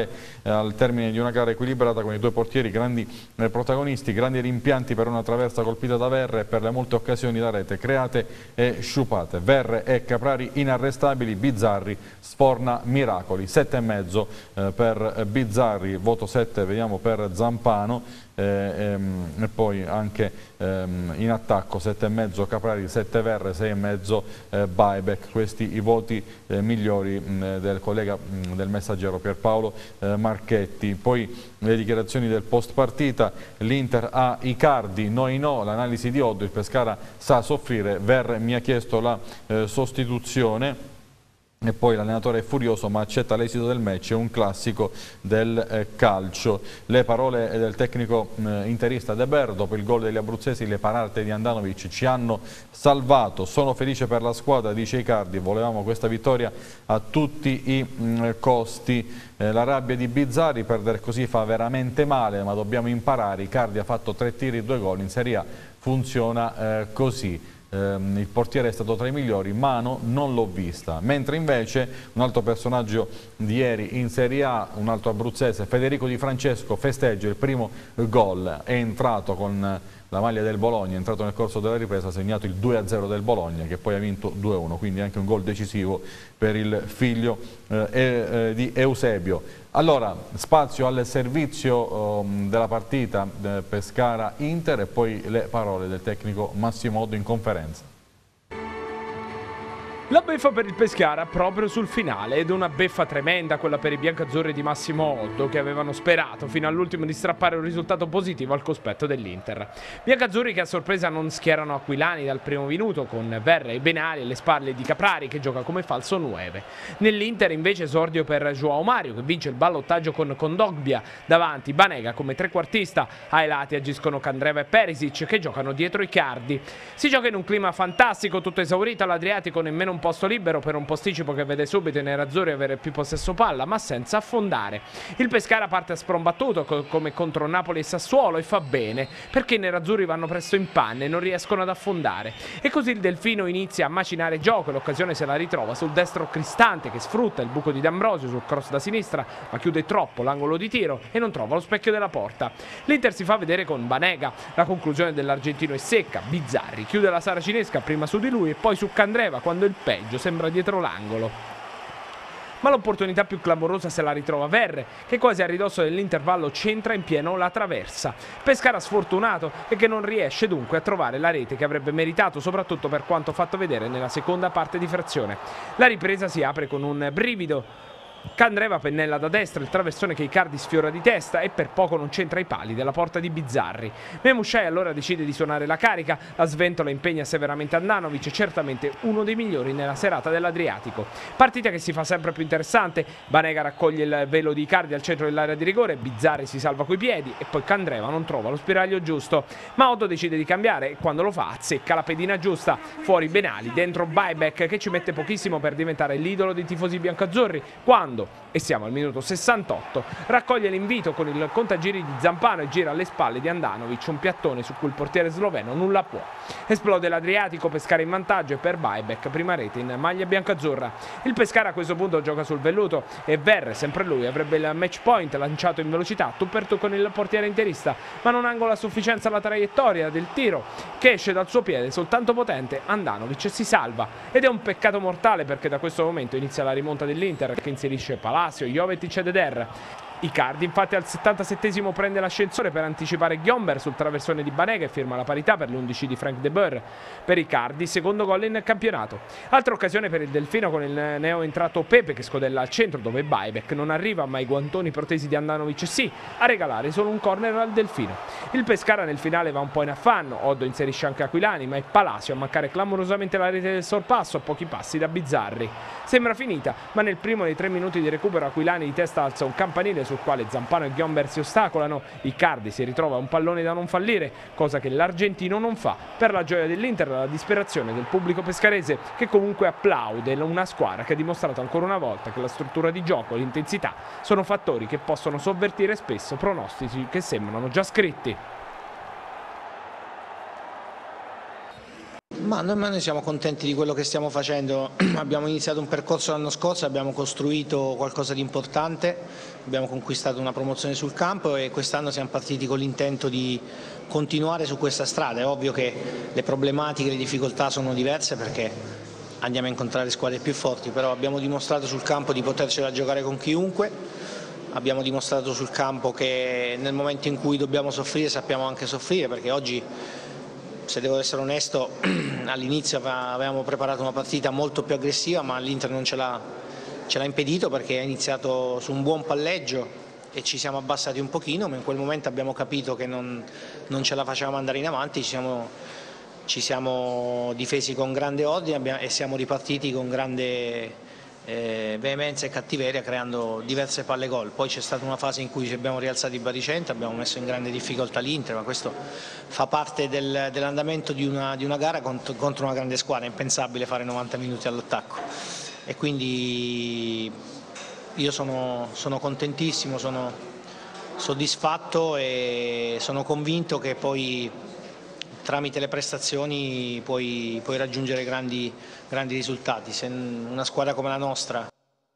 finale eh, al termine di una gara equilibrata con i due portieri grandi eh, protagonisti, grandi rimpianti per una traversa colpita da Verre e per le molte occasioni da rete create e sciupate. Verre e Caprari inarrestabili, Bizzarri sforna miracoli. sette e mezzo eh, per Bizzarri, voto sette vediamo per Zampano. Eh, ehm, e poi anche ehm, in attacco sette e mezzo Caprari, sette Verre, sei e mezzo eh, Bajbek. Questi i voti eh, migliori mh, del collega mh, del Messaggero Pierpaolo eh, Marchetti. Poi le dichiarazioni del post partita: l'Inter ha Icardi, noi no, l'analisi di Oddo, il Pescara sa soffrire, Verre mi ha chiesto la eh, sostituzione. E poi l'allenatore è furioso ma accetta l'esito del match, è un classico del eh, calcio. Le parole del tecnico eh, interista De Boer: dopo il gol degli abruzzesi le parate di Andanovic ci hanno salvato, sono felice per la squadra, dice Icardi, volevamo questa vittoria a tutti i mh, costi. Eh, la rabbia di Bizzarri: perdere così fa veramente male ma dobbiamo imparare, Icardi ha fatto tre tiri, due gol, in Serie A funziona eh, così. Il portiere è stato tra i migliori, mano non l'ho vista. Mentre invece un altro personaggio di ieri in Serie A, un altro abruzzese, Federico Di Francesco, festeggia il primo gol, è entrato con la maglia del Bologna, è entrato nel corso della ripresa, ha segnato il due a zero del Bologna che poi ha vinto due a uno, quindi anche un gol decisivo per il figlio eh, eh, di Eusebio. Allora, spazio al servizio um, della partita eh, Pescara-Inter e poi le parole del tecnico Massimo Oddo in conferenza. La beffa per il Pescara proprio sul finale, ed una beffa tremenda quella per i biancazzurri di Massimo Oddo, che avevano sperato fino all'ultimo di strappare un risultato positivo al cospetto dell'Inter. Biancazzurri che a sorpresa non schierano Aquilani dal primo minuto, con Verre e Benali alle spalle di Caprari che gioca come falso nove. Nell'Inter invece esordio per Joao Mario che vince il ballottaggio con Kondogbia, davanti Banega come trequartista, ai lati agiscono Candreva e Perisic che giocano dietro Icardi. Si gioca in un clima fantastico, tutto esaurito all'Adriatico, nemmeno un posto libero per un posticipo che vede subito i nerazzurri avere più possesso palla ma senza affondare. Il Pescara parte a sprombattuto co come contro Napoli e Sassuolo, e fa bene perché i nerazzurri vanno presto in panne e non riescono ad affondare, e così il Delfino inizia a macinare gioco e l'occasione se la ritrova sul destro Cristante che sfrutta il buco di D'Ambrosio sul cross da sinistra ma chiude troppo l'angolo di tiro e non trova lo specchio della porta. L'Inter si fa vedere con Banega, la conclusione dell'argentino è secca, Bizzarri chiude la saracinesca prima su di lui e poi su Candreva quando il peggio sembra dietro l'angolo. Ma l'opportunità più clamorosa se la ritrova Verre, che quasi a ridosso dell'intervallo centra in pieno la traversa. Pescara sfortunato e che non riesce dunque a trovare la rete che avrebbe meritato, soprattutto per quanto fatto vedere nella seconda parte di frazione. La ripresa si apre con un brivido. Candreva pennella da destra il traversone che Icardi sfiora di testa e per poco non c'entra i pali della porta di Bizzarri. Memushai allora decide di suonare la carica, la sventola impegna severamente Andanovic, certamente uno dei migliori nella serata dell'Adriatico. Partita che si fa sempre più interessante, Banega raccoglie il velo di Icardi al centro dell'area di rigore, Bizzarri si salva coi piedi e poi Candreva non trova lo spiraglio giusto. Ma Oddo decide di cambiare e quando lo fa azzecca la pedina giusta, fuori Benali, dentro Bajbek che ci mette pochissimo per diventare l'idolo dei tifosi biancazzurri, quando, e siamo al minuto sessantotto, raccoglie l'invito con il contagiri di Zampano e gira alle spalle di Andanovic un piattone su cui il portiere sloveno nulla può. Esplode l'Adriatico, Pescara in vantaggio e per Bajbek prima rete in maglia biancazzurra. Il Pescara a questo punto gioca sul velluto e Verre, sempre lui, avrebbe il match point lanciato in velocità tu per tu con il portiere interista, ma non angola a sufficienza la traiettoria del tiro che esce dal suo piede soltanto potente. Andanovic si salva ed è un peccato mortale perché da questo momento inizia la rimonta dell'Inter che inserisce Palacio, Jovetic ed Eder. Icardi infatti al settantasettesimo prende l'ascensore per anticipare Ghiomber sul traversone di Banega e firma la parità per l'undici di Frank De Boer. Per Icardi secondo gol in campionato. Altra occasione per il Delfino con il neo entrato Pepe che scodella al centro dove Bajbek non arriva, ma i guantoni protesi di Andanovic sì a regalare solo un corner al Delfino. Il Pescara nel finale va un po' in affanno, Oddo inserisce anche Aquilani ma è Palacio a mancare clamorosamente la rete del sorpasso a pochi passi da Bizzarri. Sembra finita, ma nel primo dei tre minuti di recupero Aquilani di testa alza un campanile sul quale Zampano e Ghiomber si ostacolano. Icardi si ritrova un pallone da non fallire, cosa che l'argentino non fa, per la gioia dell'Inter e la disperazione del pubblico pescarese che comunque applaude una squadra che ha dimostrato ancora una volta che la struttura di gioco e l'intensità sono fattori che possono sovvertire spesso pronostici che sembrano già scritti. Ma noi siamo contenti di quello che stiamo facendo, abbiamo iniziato un percorso l'anno scorso, abbiamo costruito qualcosa di importante, abbiamo conquistato una promozione sul campo e quest'anno siamo partiti con l'intento di continuare su questa strada. È ovvio che le problematiche, le difficoltà sono diverse perché andiamo a incontrare squadre più forti, però abbiamo dimostrato sul campo di potercela giocare con chiunque, abbiamo dimostrato sul campo che nel momento in cui dobbiamo soffrire sappiamo anche soffrire, perché oggi, se devo essere onesto, all'inizio avevamo preparato una partita molto più aggressiva, ma l'Inter non ce l'ha ce l'ha impedito perché ha iniziato su un buon palleggio e ci siamo abbassati un pochino, ma in quel momento abbiamo capito che non, non ce la facevamo andare in avanti, ci siamo, ci siamo difesi con grande ordine abbiamo, e siamo ripartiti con grande eh, veemenza e cattiveria, creando diverse palle gol. Poi c'è stata una fase in cui ci abbiamo rialzati il baricentro, abbiamo messo in grande difficoltà l'Inter, ma questo fa parte del, dell'andamento di una, di una gara contro, contro una grande squadra. È impensabile fare novanta minuti all'attacco. E quindi io sono, sono contentissimo, sono soddisfatto e sono convinto che poi tramite le prestazioni puoi, puoi raggiungere grandi, grandi risultati. Se una squadra come la nostra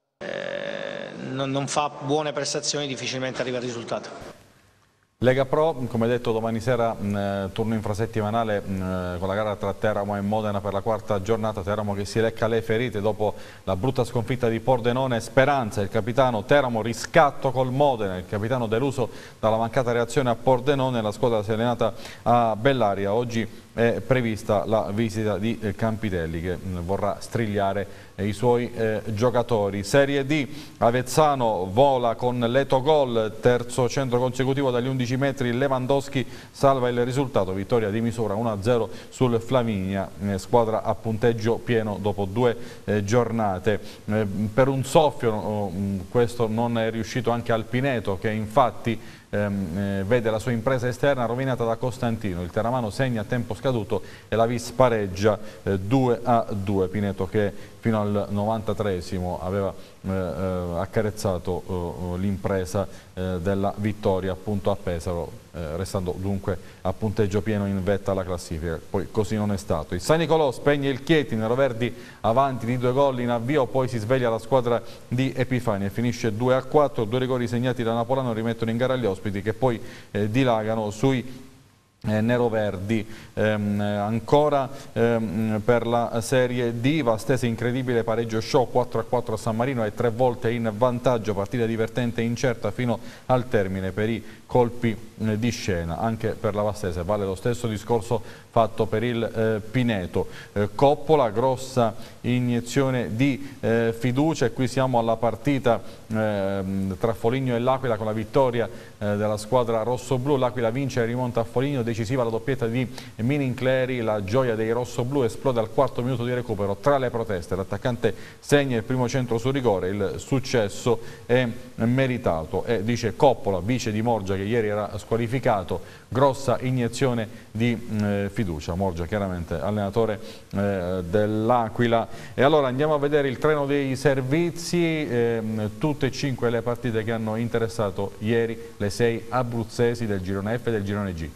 eh, non, non fa buone prestazioni, difficilmente arriva al risultato. Lega Pro, come detto, domani sera mh, turno infrasettimanale mh, con la gara tra Teramo e Modena per la quarta giornata. Teramo che si lecca le ferite dopo la brutta sconfitta di Pordenone. Speranza, il capitano. Teramo riscatto col Modena, il capitano deluso dalla mancata reazione a Pordenone. La squadra si è allenata a Bellaria. Oggi è prevista la visita di Campitelli che vorrà strigliare i suoi eh, giocatori. Serie D, Avezzano vola con Leto gol, terzo centro consecutivo dagli undici metri, Lewandowski salva il risultato, vittoria di misura uno a zero sul Flaminia, eh, squadra a punteggio pieno dopo due eh, giornate. Eh, per un soffio oh, questo non è riuscito anche al Pineto, che infatti Ehm, eh, vede la sua impresa esterna rovinata da Costantino. Il teramano segna a tempo scaduto e la Vis pareggia eh, due a due. Pineto che fino al novantatreesimo aveva eh, eh, accarezzato eh, l'impresa eh, della vittoria appunto a Pesaro, eh, restando dunque a punteggio pieno in vetta alla classifica. Poi così non è stato. Il San Nicolò spegne il Chieti, neroverdi avanti di due gol in avvio, poi si sveglia la squadra di Epifani e finisce due a quattro. Due rigori segnati da Napolano rimettono in gara gli ospiti che poi eh, dilagano sui Eh, neroverdi. Ehm, ancora ehm, per la Serie D, Vastese incredibile pareggio show quattro a quattro a San Marino e tre volte in vantaggio, partita divertente e incerta fino al termine per i colpi eh, di scena. Anche per la Vastese vale lo stesso discorso fatto per il eh, Pineto. Eh, Coppola, grossa iniezione di eh, fiducia, e qui siamo alla partita eh, tra Foligno e l'Aquila con la vittoria eh, della squadra rossoblù. L'Aquila vince e rimonta a Foligno, decisiva la doppietta di Minincleri, la gioia dei rossoblù esplode al quarto minuto di recupero. Tra le proteste l'attaccante segna il primo centro su rigore, il successo è meritato e dice Coppola, vice di Morgia che ieri era squalificato, grossa iniezione di eh, fiducia. Morgia chiaramente allenatore eh, dell'Aquila. E allora andiamo a vedere il treno dei servizi, eh, tutte e cinque le partite che hanno interessato ieri le sei abruzzesi del girone F e del girone G.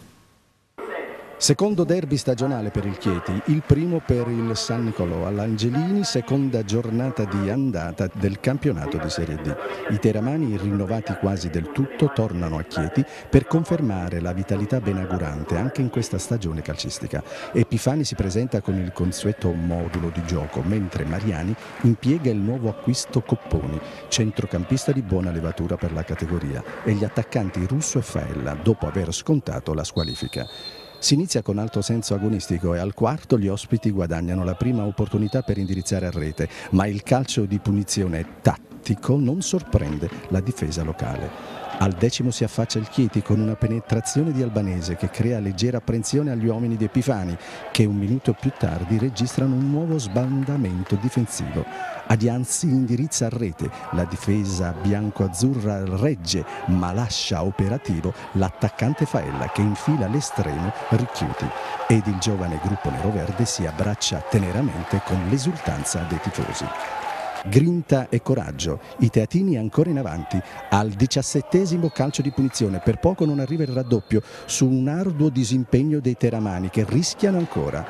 Secondo derby stagionale per il Chieti, il primo per il San Nicolò all'Angelini, seconda giornata di andata del campionato di Serie D. I teramani, rinnovati quasi del tutto, tornano a Chieti per confermare la vitalità benaugurante anche in questa stagione calcistica. Epifani si presenta con il consueto modulo di gioco, mentre Mariani impiega il nuovo acquisto Copponi, centrocampista di buona levatura per la categoria, e gli attaccanti Russo e Faella, dopo aver scontato la squalifica. Si inizia con alto senso agonistico e al quarto gli ospiti guadagnano la prima opportunità per indirizzare a rete, ma il calcio di punizione tattico non sorprende la difesa locale. Al decimo si affaccia il Chieti con una penetrazione di Albanese che crea leggera apprensione agli uomini di Epifani, che un minuto più tardi registrano un nuovo sbandamento difensivo. Adianzi indirizza a rete, la difesa bianco-azzurra regge ma lascia operativo l'attaccante Faella che infila l'estremo Ricchiuti, ed il giovane gruppo neroverde si abbraccia teneramente con l'esultanza dei tifosi. Grinta e coraggio, i teatini ancora in avanti, al diciassettesimo calcio di punizione, per poco non arriva il raddoppio su un arduo disimpegno dei teramani che rischiano ancora.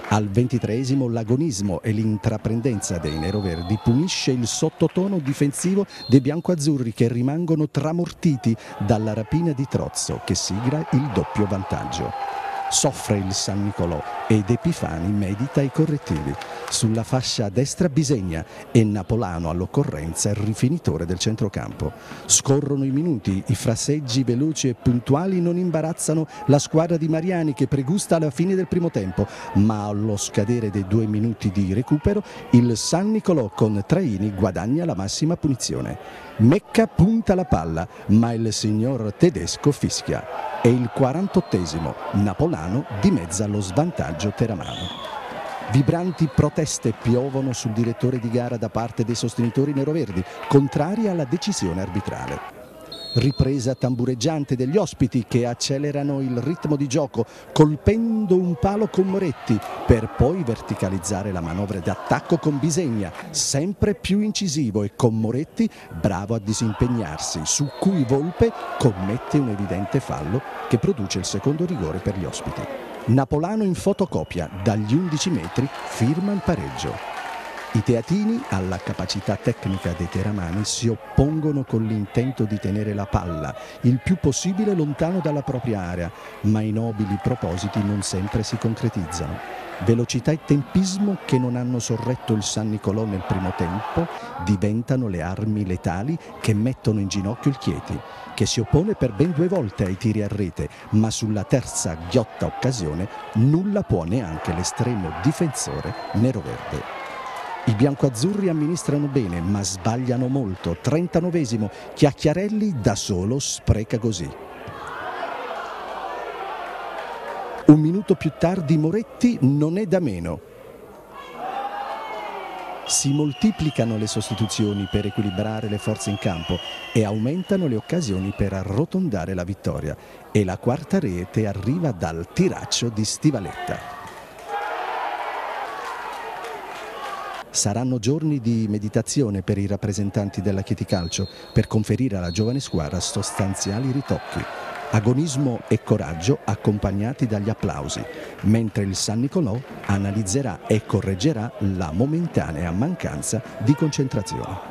Al ventitreesimo l'agonismo e l'intraprendenza dei neroverdi punisce il sottotono difensivo dei biancoazzurri che rimangono tramortiti dalla rapina di Trozzo che sigla il doppio vantaggio. Soffre il San Nicolò ed Epifani medita i correttivi. Sulla fascia destra Bisegna e Napolano all'occorrenza il rifinitore del centrocampo. Scorrono i minuti, i fraseggi veloci e puntuali non imbarazzano la squadra di Mariani che pregusta alla fine del primo tempo, ma allo scadere dei due minuti di recupero il San Nicolò con Traini guadagna la massima punizione. Mecca punta la palla, ma il signor tedesco fischia. È il quarantottesimo, Napolano dimezza lo svantaggio teramano. Vibranti proteste piovono sul direttore di gara da parte dei sostenitori neroverdi, contrari alla decisione arbitrale. Ripresa tambureggiante degli ospiti che accelerano il ritmo di gioco colpendo un palo con Moretti per poi verticalizzare la manovra d'attacco con Bisegna, sempre più incisivo e con Moretti bravo a disimpegnarsi, su cui Volpe commette un evidente fallo che produce il secondo rigore per gli ospiti. Napolano in fotocopia dagli undici metri firma il pareggio. I teatini, alla capacità tecnica dei teramani, si oppongono con l'intento di tenere la palla il più possibile lontano dalla propria area, ma i nobili propositi non sempre si concretizzano. Velocità e tempismo che non hanno sorretto il San Nicolò nel primo tempo diventano le armi letali che mettono in ginocchio il Chieti, che si oppone per ben due volte ai tiri a rete, ma sulla terza ghiotta occasione nulla può neanche l'estremo difensore neroverde. I biancoazzurri amministrano bene, ma sbagliano molto. trentanovesimo, Chiacchiarelli da solo spreca così. Un minuto più tardi Moretti non è da meno. Si moltiplicano le sostituzioni per equilibrare le forze in campo e aumentano le occasioni per arrotondare la vittoria. E la quarta rete arriva dal tiraccio di Stivaletta. Saranno giorni di meditazione per i rappresentanti della Chieti Calcio per conferire alla giovane squadra sostanziali ritocchi. Agonismo e coraggio accompagnati dagli applausi, mentre il San Nicolò analizzerà e correggerà la momentanea mancanza di concentrazione.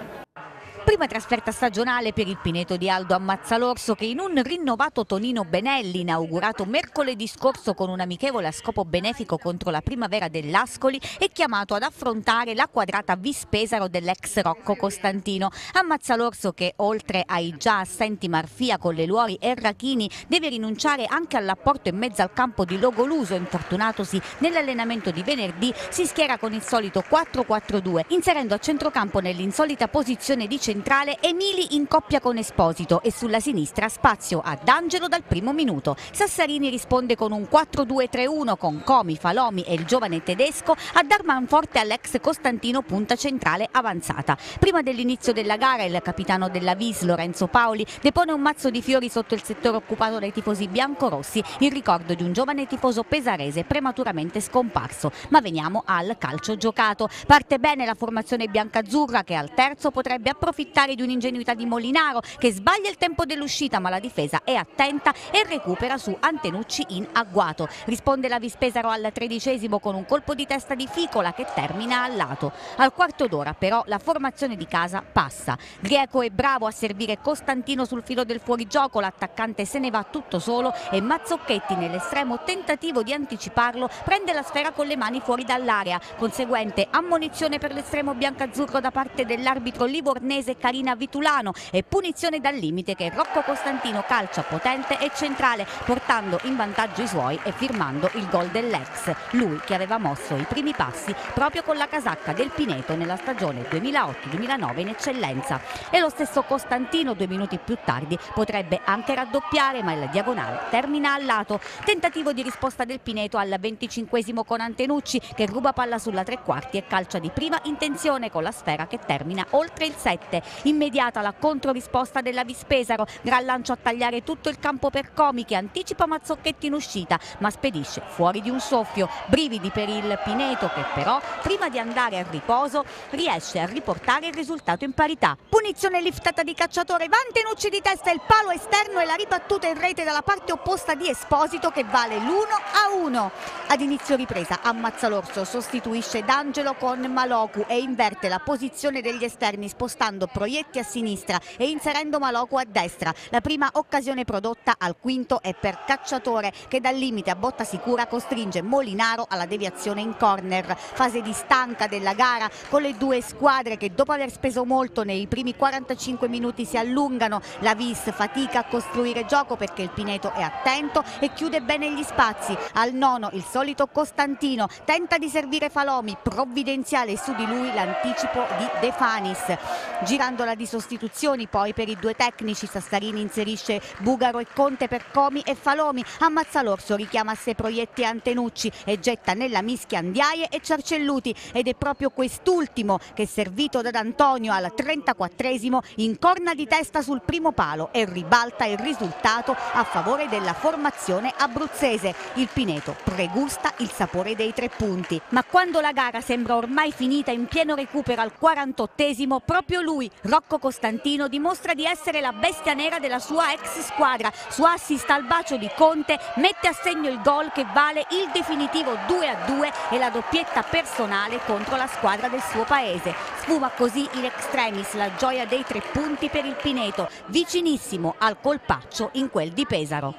Prima trasferta stagionale per il Pineto di Aldo Ammazzalorso che in un rinnovato Tonino Benelli inaugurato mercoledì scorso con un amichevole a scopo benefico contro la Primavera dell'Ascoli è chiamato ad affrontare la quadrata Vispesaro dell'ex Rocco Costantino. Ammazzalorso che oltre ai già assenti Marfia, Colleluori e Rachini deve rinunciare anche all'apporto in mezzo al campo di Logoluso infortunatosi nell'allenamento di venerdì, si schiera con il solito quattro quattro due inserendo a centrocampo nell'insolita posizione di centrale Emili in coppia con Esposito e sulla sinistra spazio ad Angelo dal primo minuto. Sassarini risponde con un quattro due tre uno con Comi, Falomi e il giovane tedesco a dar manforte all'ex Costantino punta centrale avanzata. Prima dell'inizio della gara il capitano della Vis, Lorenzo Paoli, depone un mazzo di fiori sotto il settore occupato dai tifosi biancorossi in ricordo di un giovane tifoso pesarese prematuramente scomparso. Ma veniamo al calcio giocato. Parte bene la formazione biancazzurra che al terzo potrebbe approfittare di un'ingenuità di Molinaro che sbaglia il tempo dell'uscita, ma la difesa è attenta e recupera su Antenucci in agguato. Risponde la Vispesaro al tredicesimo con un colpo di testa di Ficola che termina al lato. Al quarto d'ora però la formazione di casa passa. Grieco è bravo a servire Costantino sul filo del fuorigioco, l'attaccante se ne va tutto solo e Mazzocchetti nell'estremo tentativo di anticiparlo prende la sfera con le mani fuori dall'area. Conseguente ammonizione per l'estremo biancazzurro da parte dell'arbitro livornese Carina Vitulano e punizione dal limite che Rocco Costantino calcia potente e centrale portando in vantaggio i suoi e firmando il gol dell'ex, lui che aveva mosso i primi passi proprio con la casacca del Pineto nella stagione duemilaotto duemilanove in eccellenza. E lo stesso Costantino due minuti più tardi potrebbe anche raddoppiare, ma il diagonale termina al lato. Tentativo di risposta del Pineto al venticinquesimo con Antenucci che ruba palla sulla tre quarti e calcia di prima intenzione con la sfera che termina oltre il sette. Immediata la controrisposta della Vispesaro, gran lancio a tagliare tutto il campo per Comi che anticipa Mazzocchetti in uscita ma spedisce fuori di un soffio. Brividi per il Pineto che però prima di andare a riposo riesce a riportare il risultato in parità. Punizione liftata di Cacciatore, Vantenucci di testa, il palo esterno e la ribattuta in rete dalla parte opposta di Esposito che vale l'uno a uno. Ad inizio ripresa Ammazzalorso sostituisce D'Angelo con Maloku e inverte la posizione degli esterni spostando Proietti a sinistra e inserendo Maloku a destra. La prima occasione prodotta al quinto è per Cacciatore che dal limite a botta sicura costringe Molinaro alla deviazione in corner. Fase di stanca della gara con le due squadre che dopo aver speso molto nei primi quarantacinque minuti si allungano. La Vis fatica a costruire gioco perché il Pineto è attento e chiude bene gli spazi. Al nono il solito Costantino tenta di servire Falomi, provvidenziale su di lui l'anticipo di De Fanis. Girandola di sostituzioni poi per i due tecnici, Sassarini inserisce Bugaro e Conte per Comi e Falomi. Ammazzalorso richiama a sé Proietti e Antenucci e getta nella mischia Ndiaye e Ciarcelluti ed è proprio quest'ultimo che, servito da D'Antonio al trentaquattresimo, incorna di testa sul primo palo e ribalta il risultato a favore della formazione abruzzese. Il Pineto pregusta il sapore dei tre punti, ma quando la gara sembra ormai finita in pieno recupero al quarantottesimo, proprio lui, Rocco Costantino, dimostra di essere la bestia nera della sua ex squadra. Su assist al bacio di Conte mette a segno il gol che vale il definitivo due a due e la doppietta personale contro la squadra del suo paese. Sfuma così in extremis la gioia dei tre punti per il Pineto, vicinissimo al colpaccio in quel di Pesaro.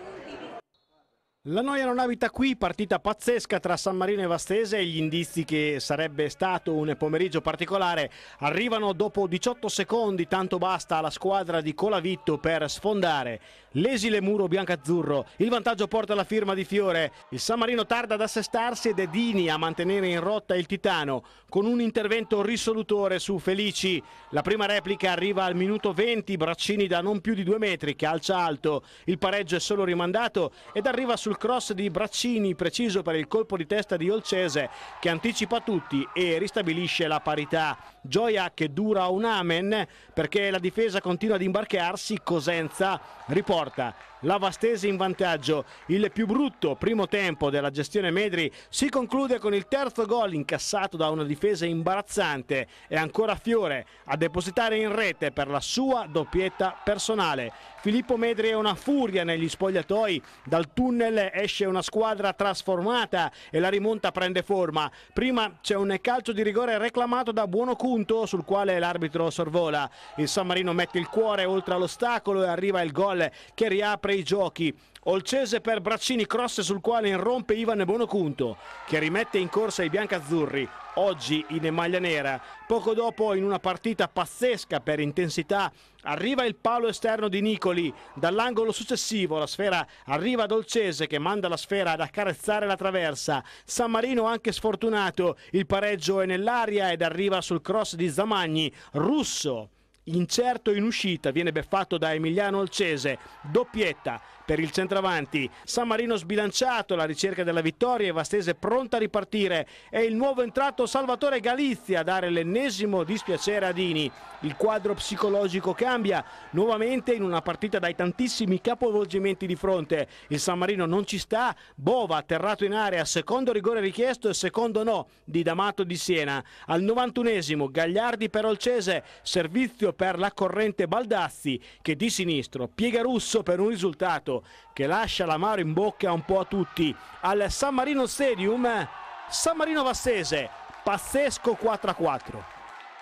La noia non abita qui, partita pazzesca tra San Marino e Vastese e gli indizi che sarebbe stato un pomeriggio particolare arrivano dopo diciotto secondi, tanto basta alla squadra di Colavitto per sfondare l'esile muro biancazzurro. Il vantaggio porta la firma di Fiore, il San Marino tarda ad assestarsi ed è Dini a mantenere in rotta il Titano con un intervento risolutore su Felici. La prima replica arriva al minuto venti, Braccini da non più di due metri, calcia alto, il pareggio è solo rimandato ed arriva sul cross di Braccini preciso per il colpo di testa di Olcese che anticipa tutti e ristabilisce la parità. Gioia che dura un amen perché la difesa continua ad imbarcarsi. Cosenza riporta la Vastese in vantaggio. Il più brutto primo tempo della gestione Medri si conclude con il terzo gol incassato da una difesa imbarazzante e ancora Fiore a depositare in rete per la sua doppietta personale. Filippo Medri è una furia negli spogliatoi, dal tunnel esce una squadra trasformata e la rimonta prende forma. Prima c'è un calcio di rigore reclamato da Buonocunto sul quale l'arbitro sorvola. Il San Marino mette il cuore oltre all'ostacolo e arriva il gol che riapre i giochi. Olcese per Braccini, cross sul quale irrompe Ivan Buonocunto che rimette in corsa i biancazzurri, oggi in maglia nera. Poco dopo, in una partita pazzesca per intensità, arriva il palo esterno di Nicoli. Dall'angolo successivo la sfera arriva ad Olcese che manda la sfera ad accarezzare la traversa. San Marino anche sfortunato, il pareggio è nell'aria ed arriva sul cross di Zamagni. Russo incerto in uscita, viene beffato da Emiliano Olcese, doppietta per il centravanti. San Marino sbilanciato alla ricerca della vittoria e Vastese pronta a ripartire. È il nuovo entrato Salvatore Galizia a dare l'ennesimo dispiacere a Dini. Il quadro psicologico cambia nuovamente in una partita dai tantissimi capovolgimenti di fronte. Il San Marino non ci sta, Bova atterrato in area, secondo rigore richiesto e secondo no di D'Amato di Siena. Al novantunesimo Gagliardi per Olcese, servizio per la corrente Baldazzi che di sinistro piega Russo per un risultato che lascia l'amaro in bocca un po' a tutti. Al San Marino Stadium, San Marino Vastese, pazzesco quattro a quattro.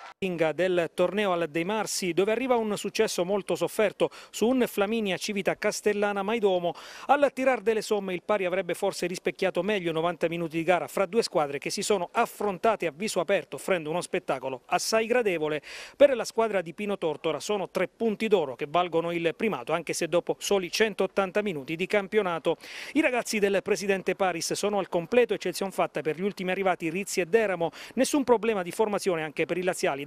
Del torneo al Dei Marsi, dove arriva un successo molto sofferto su un Flaminia Civita Castellana Maidomo. Al tirar delle somme il pari avrebbe forse rispecchiato meglio novanta minuti di gara fra due squadre che si sono affrontate a viso aperto, offrendo uno spettacolo assai gradevole. Per la squadra di Pino Tortora sono tre punti d'oro che valgono il primato, anche se dopo soli centottanta minuti di campionato. I ragazzi del presidente Paris sono al completo, eccezion fatta per gli ultimi arrivati Rizzi e Deramo. Nessun problema di formazione anche per i laziali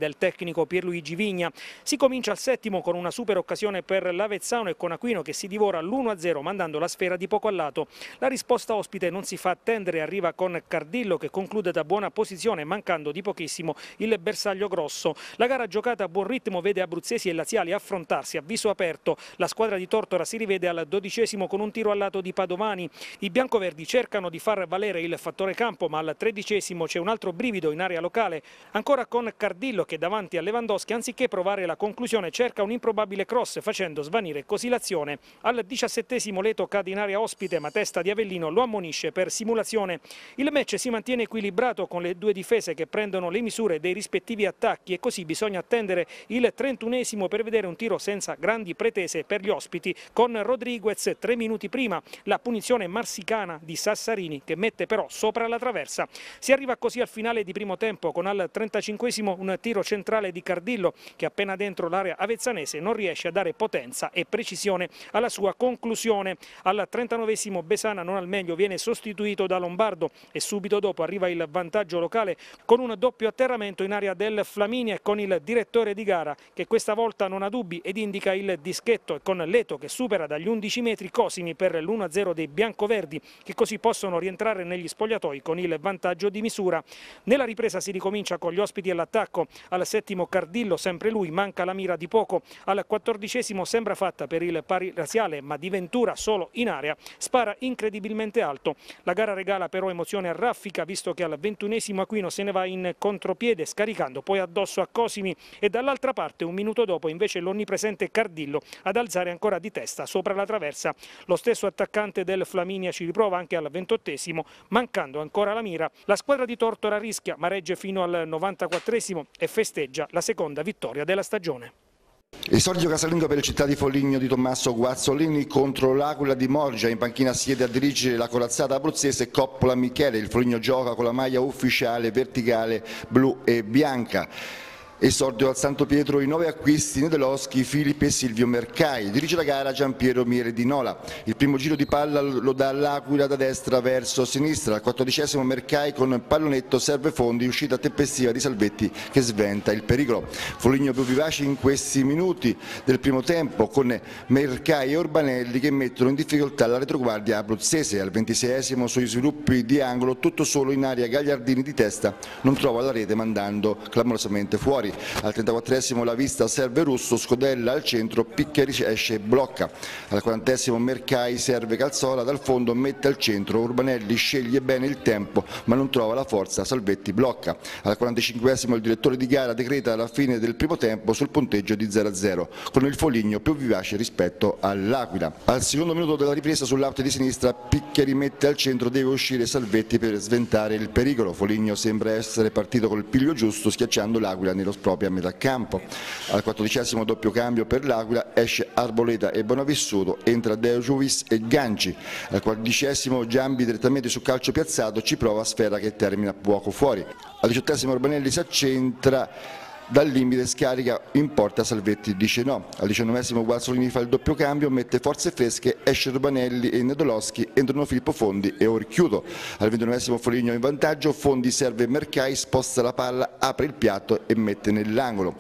del tecnico Pierluigi Vigna. Si comincia al settimo con una super occasione per l'Avezzano e con Aquino che si divora l'uno a zero mandando la sfera di poco a lato. La risposta ospite non si fa attendere, arriva con Cardillo che conclude da buona posizione mancando di pochissimo il bersaglio grosso. La gara giocata a buon ritmo vede abruzzesi e laziali affrontarsi a viso aperto. La squadra di Tortora si rivede al dodicesimo con un tiro al lato di Padovani. I biancoverdi cercano di far valere il fattore campo, ma al tredicesimo c'è un altro brivido in area locale, ancora con Cardillo che davanti a Lewandowski anziché provare la conclusione cerca un improbabile cross facendo svanire così l'azione. Al diciassettesimo Leto cade in area ospite ma testa di Avellino lo ammonisce per simulazione. Il match si mantiene equilibrato con le due difese che prendono le misure dei rispettivi attacchi e così bisogna attendere il trentunesimo per vedere un tiro senza grandi pretese per gli ospiti con Rodriguez tre minuti prima, la punizione marsicana di Sassarini che mette però sopra la traversa. Si arriva così al finale di primo tempo con al trentacinquesimo un tiro centrale di Cardillo che appena dentro l'area avezzanese non riesce a dare potenza e precisione alla sua conclusione. Al trentanovesimo Besana non al meglio viene sostituito da Lombardo e subito dopo arriva il vantaggio locale con un doppio atterramento in area del Flaminia e con il direttore di gara che questa volta non ha dubbi ed indica il dischetto e con Leto che supera dagli undici metri Cosimi per l'uno a zero dei biancoverdi che così possono rientrare negli spogliatoi con il vantaggio di misura. Nella ripresa si ricomincia con gli ospiti all'attacco. Al settimo Cardillo, sempre lui, manca la mira di poco. Al quattordicesimo sembra fatta per il pari razziale ma di Ventura solo in area spara incredibilmente alto. La gara regala però emozione a raffica visto che al ventunesimo Aquino se ne va in contropiede scaricando poi addosso a Cosimi e dall'altra parte un minuto dopo invece l'onnipresente Cardillo ad alzare ancora di testa sopra la traversa. Lo stesso attaccante del Flaminia ci riprova anche al ventottesimo mancando ancora la mira. La squadra di Tortora rischia ma regge fino al novantaquattresimo e festeggia la seconda vittoria della stagione. Esordio casalingo per il Città di Foligno di Tommaso Guazzolini contro l'Aquila di Morgia. In panchina siede a dirigere la corazzata abruzzese Coppola Michele. Il Foligno gioca con la maglia ufficiale verticale blu e bianca. Esordio al Santo Pietro i nove acquisti Nedeloschi, Filippi e Silvio Mercai. Dirige la gara Giampiero Miere di Nola. Il primo giro di palla lo dà l'Aquila da destra verso sinistra. Al quattordicesimo Mercai con pallonetto serve fondi, uscita tempestiva di Salvetti che sventa il pericolo. Foligno più vivace in questi minuti del primo tempo con Mercai e Orbanelli che mettono in difficoltà la retroguardia abruzzese. Al ventiseiesimo sui sviluppi di angolo tutto solo in aria Gagliardini di testa non trova la rete mandando clamorosamente fuori. Al trentaquattresimo la vista serve Russo, Scodella al centro, Piccheri esce e blocca. Al quarantesimo Mercai serve Calzola dal fondo, mette al centro, Urbanelli sceglie bene il tempo ma non trova la forza, Salvetti blocca. Al quarantacinquesimo il direttore di gara decreta la fine del primo tempo sul punteggio di zero a zero con il Foligno più vivace rispetto all'Aquila. Al secondo minuto della ripresa sull'aute di sinistra Piccheri mette al centro, deve uscire Salvetti per sventare il pericolo. Foligno sembra essere partito col piglio giusto schiacciando l'Aquila nello proprio a metà campo. Al quattordicesimo doppio cambio per l'Aquila, esce Arboleta e Bonavissuto, entra De Giuvis e Ganci. Al quindicesimo Giambi direttamente su calcio piazzato ci prova Sfera che termina poco fuori. Al diciottesimo Orbanelli si accentra dal limite, scarica in porta, Salvetti dice no. Al diciannovesimo Guazzolini fa il doppio cambio, mette forze fresche, esce Urbanelli e Nedoloschi, entrano Filippo Fondi e Orchiuto. Al ventunovesimo Foligno in vantaggio, Fondi serve Mercai, sposta la palla, apre il piatto e mette nell'angolo.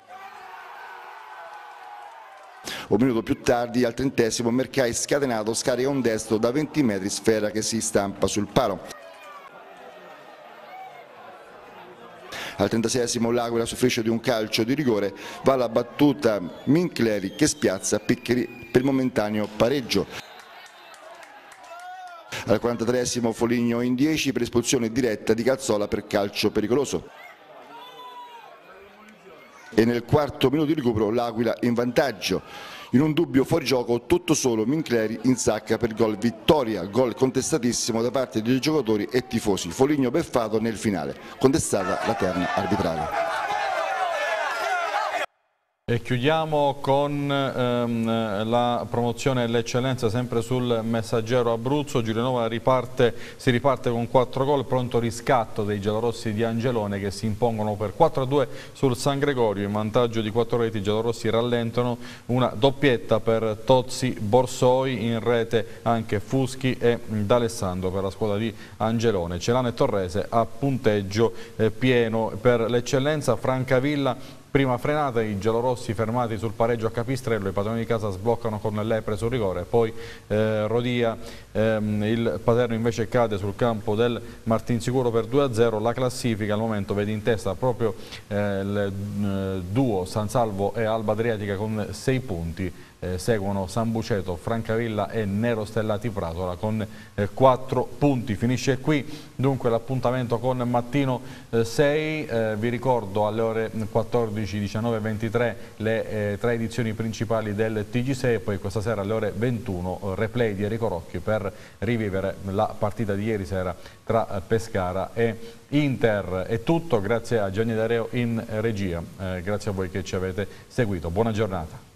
Un minuto più tardi, al trentesimo, Mercai scatenato scarica un destro da venti metri, Sfera che si stampa sul palo. Al trentaseiesimo l'Aquila soffrisce di un calcio di rigore, va la battuta Mincleri che spiazza Piccheri per il momentaneo pareggio. Al quarantatreesimo Foligno in dieci per espulsione diretta di Calzola per calcio pericoloso. E nel quarto minuto di recupero l'Aquila in vantaggio. In un dubbio fuorigioco tutto solo Mincleri insacca per gol vittoria, gol contestatissimo da parte dei giocatori e tifosi. Foligno beffato nel finale, contestata la terna arbitrale. E chiudiamo con ehm, la promozione e l'eccellenza sempre sul Messaggero Abruzzo. Giulianova riparte, si riparte con quattro gol, pronto riscatto dei giallorossi di Angelone che si impongono per quattro a due sul San Gregorio. In vantaggio di quattro reti i giallorossi rallentano, una doppietta per Tozzi Borsoi, in rete anche Fuschi e D'Alessandro per la squadra di Angelone. Celano e Torrese a punteggio eh, pieno. Per l'eccellenza Francavilla Prima frenata, i giallorossi fermati sul pareggio a Capistrello, i padroni di casa sbloccano con Lepre sul rigore, poi eh, Rodia, ehm, il Paterno invece cade sul campo del Martinsicuro per due a zero. La classifica al momento vede in testa proprio eh, il eh, duo Sansalvo e Alba Adriatica con sei punti. Eh, seguono San Buceto, Francavilla e Nero Stellati Pratola con eh, quattro punti. Finisce qui dunque l'appuntamento con Mattino eh, sei, eh, vi ricordo alle ore quattordici, diciannove e ventitré le eh, tre edizioni principali del T G sei e poi questa sera alle ore ventuno eh, replay di Enrico Rocchi per rivivere la partita di ieri sera tra eh, Pescara e Inter. È tutto, grazie a Gianni Dareo in regia, eh, grazie a voi che ci avete seguito, buona giornata.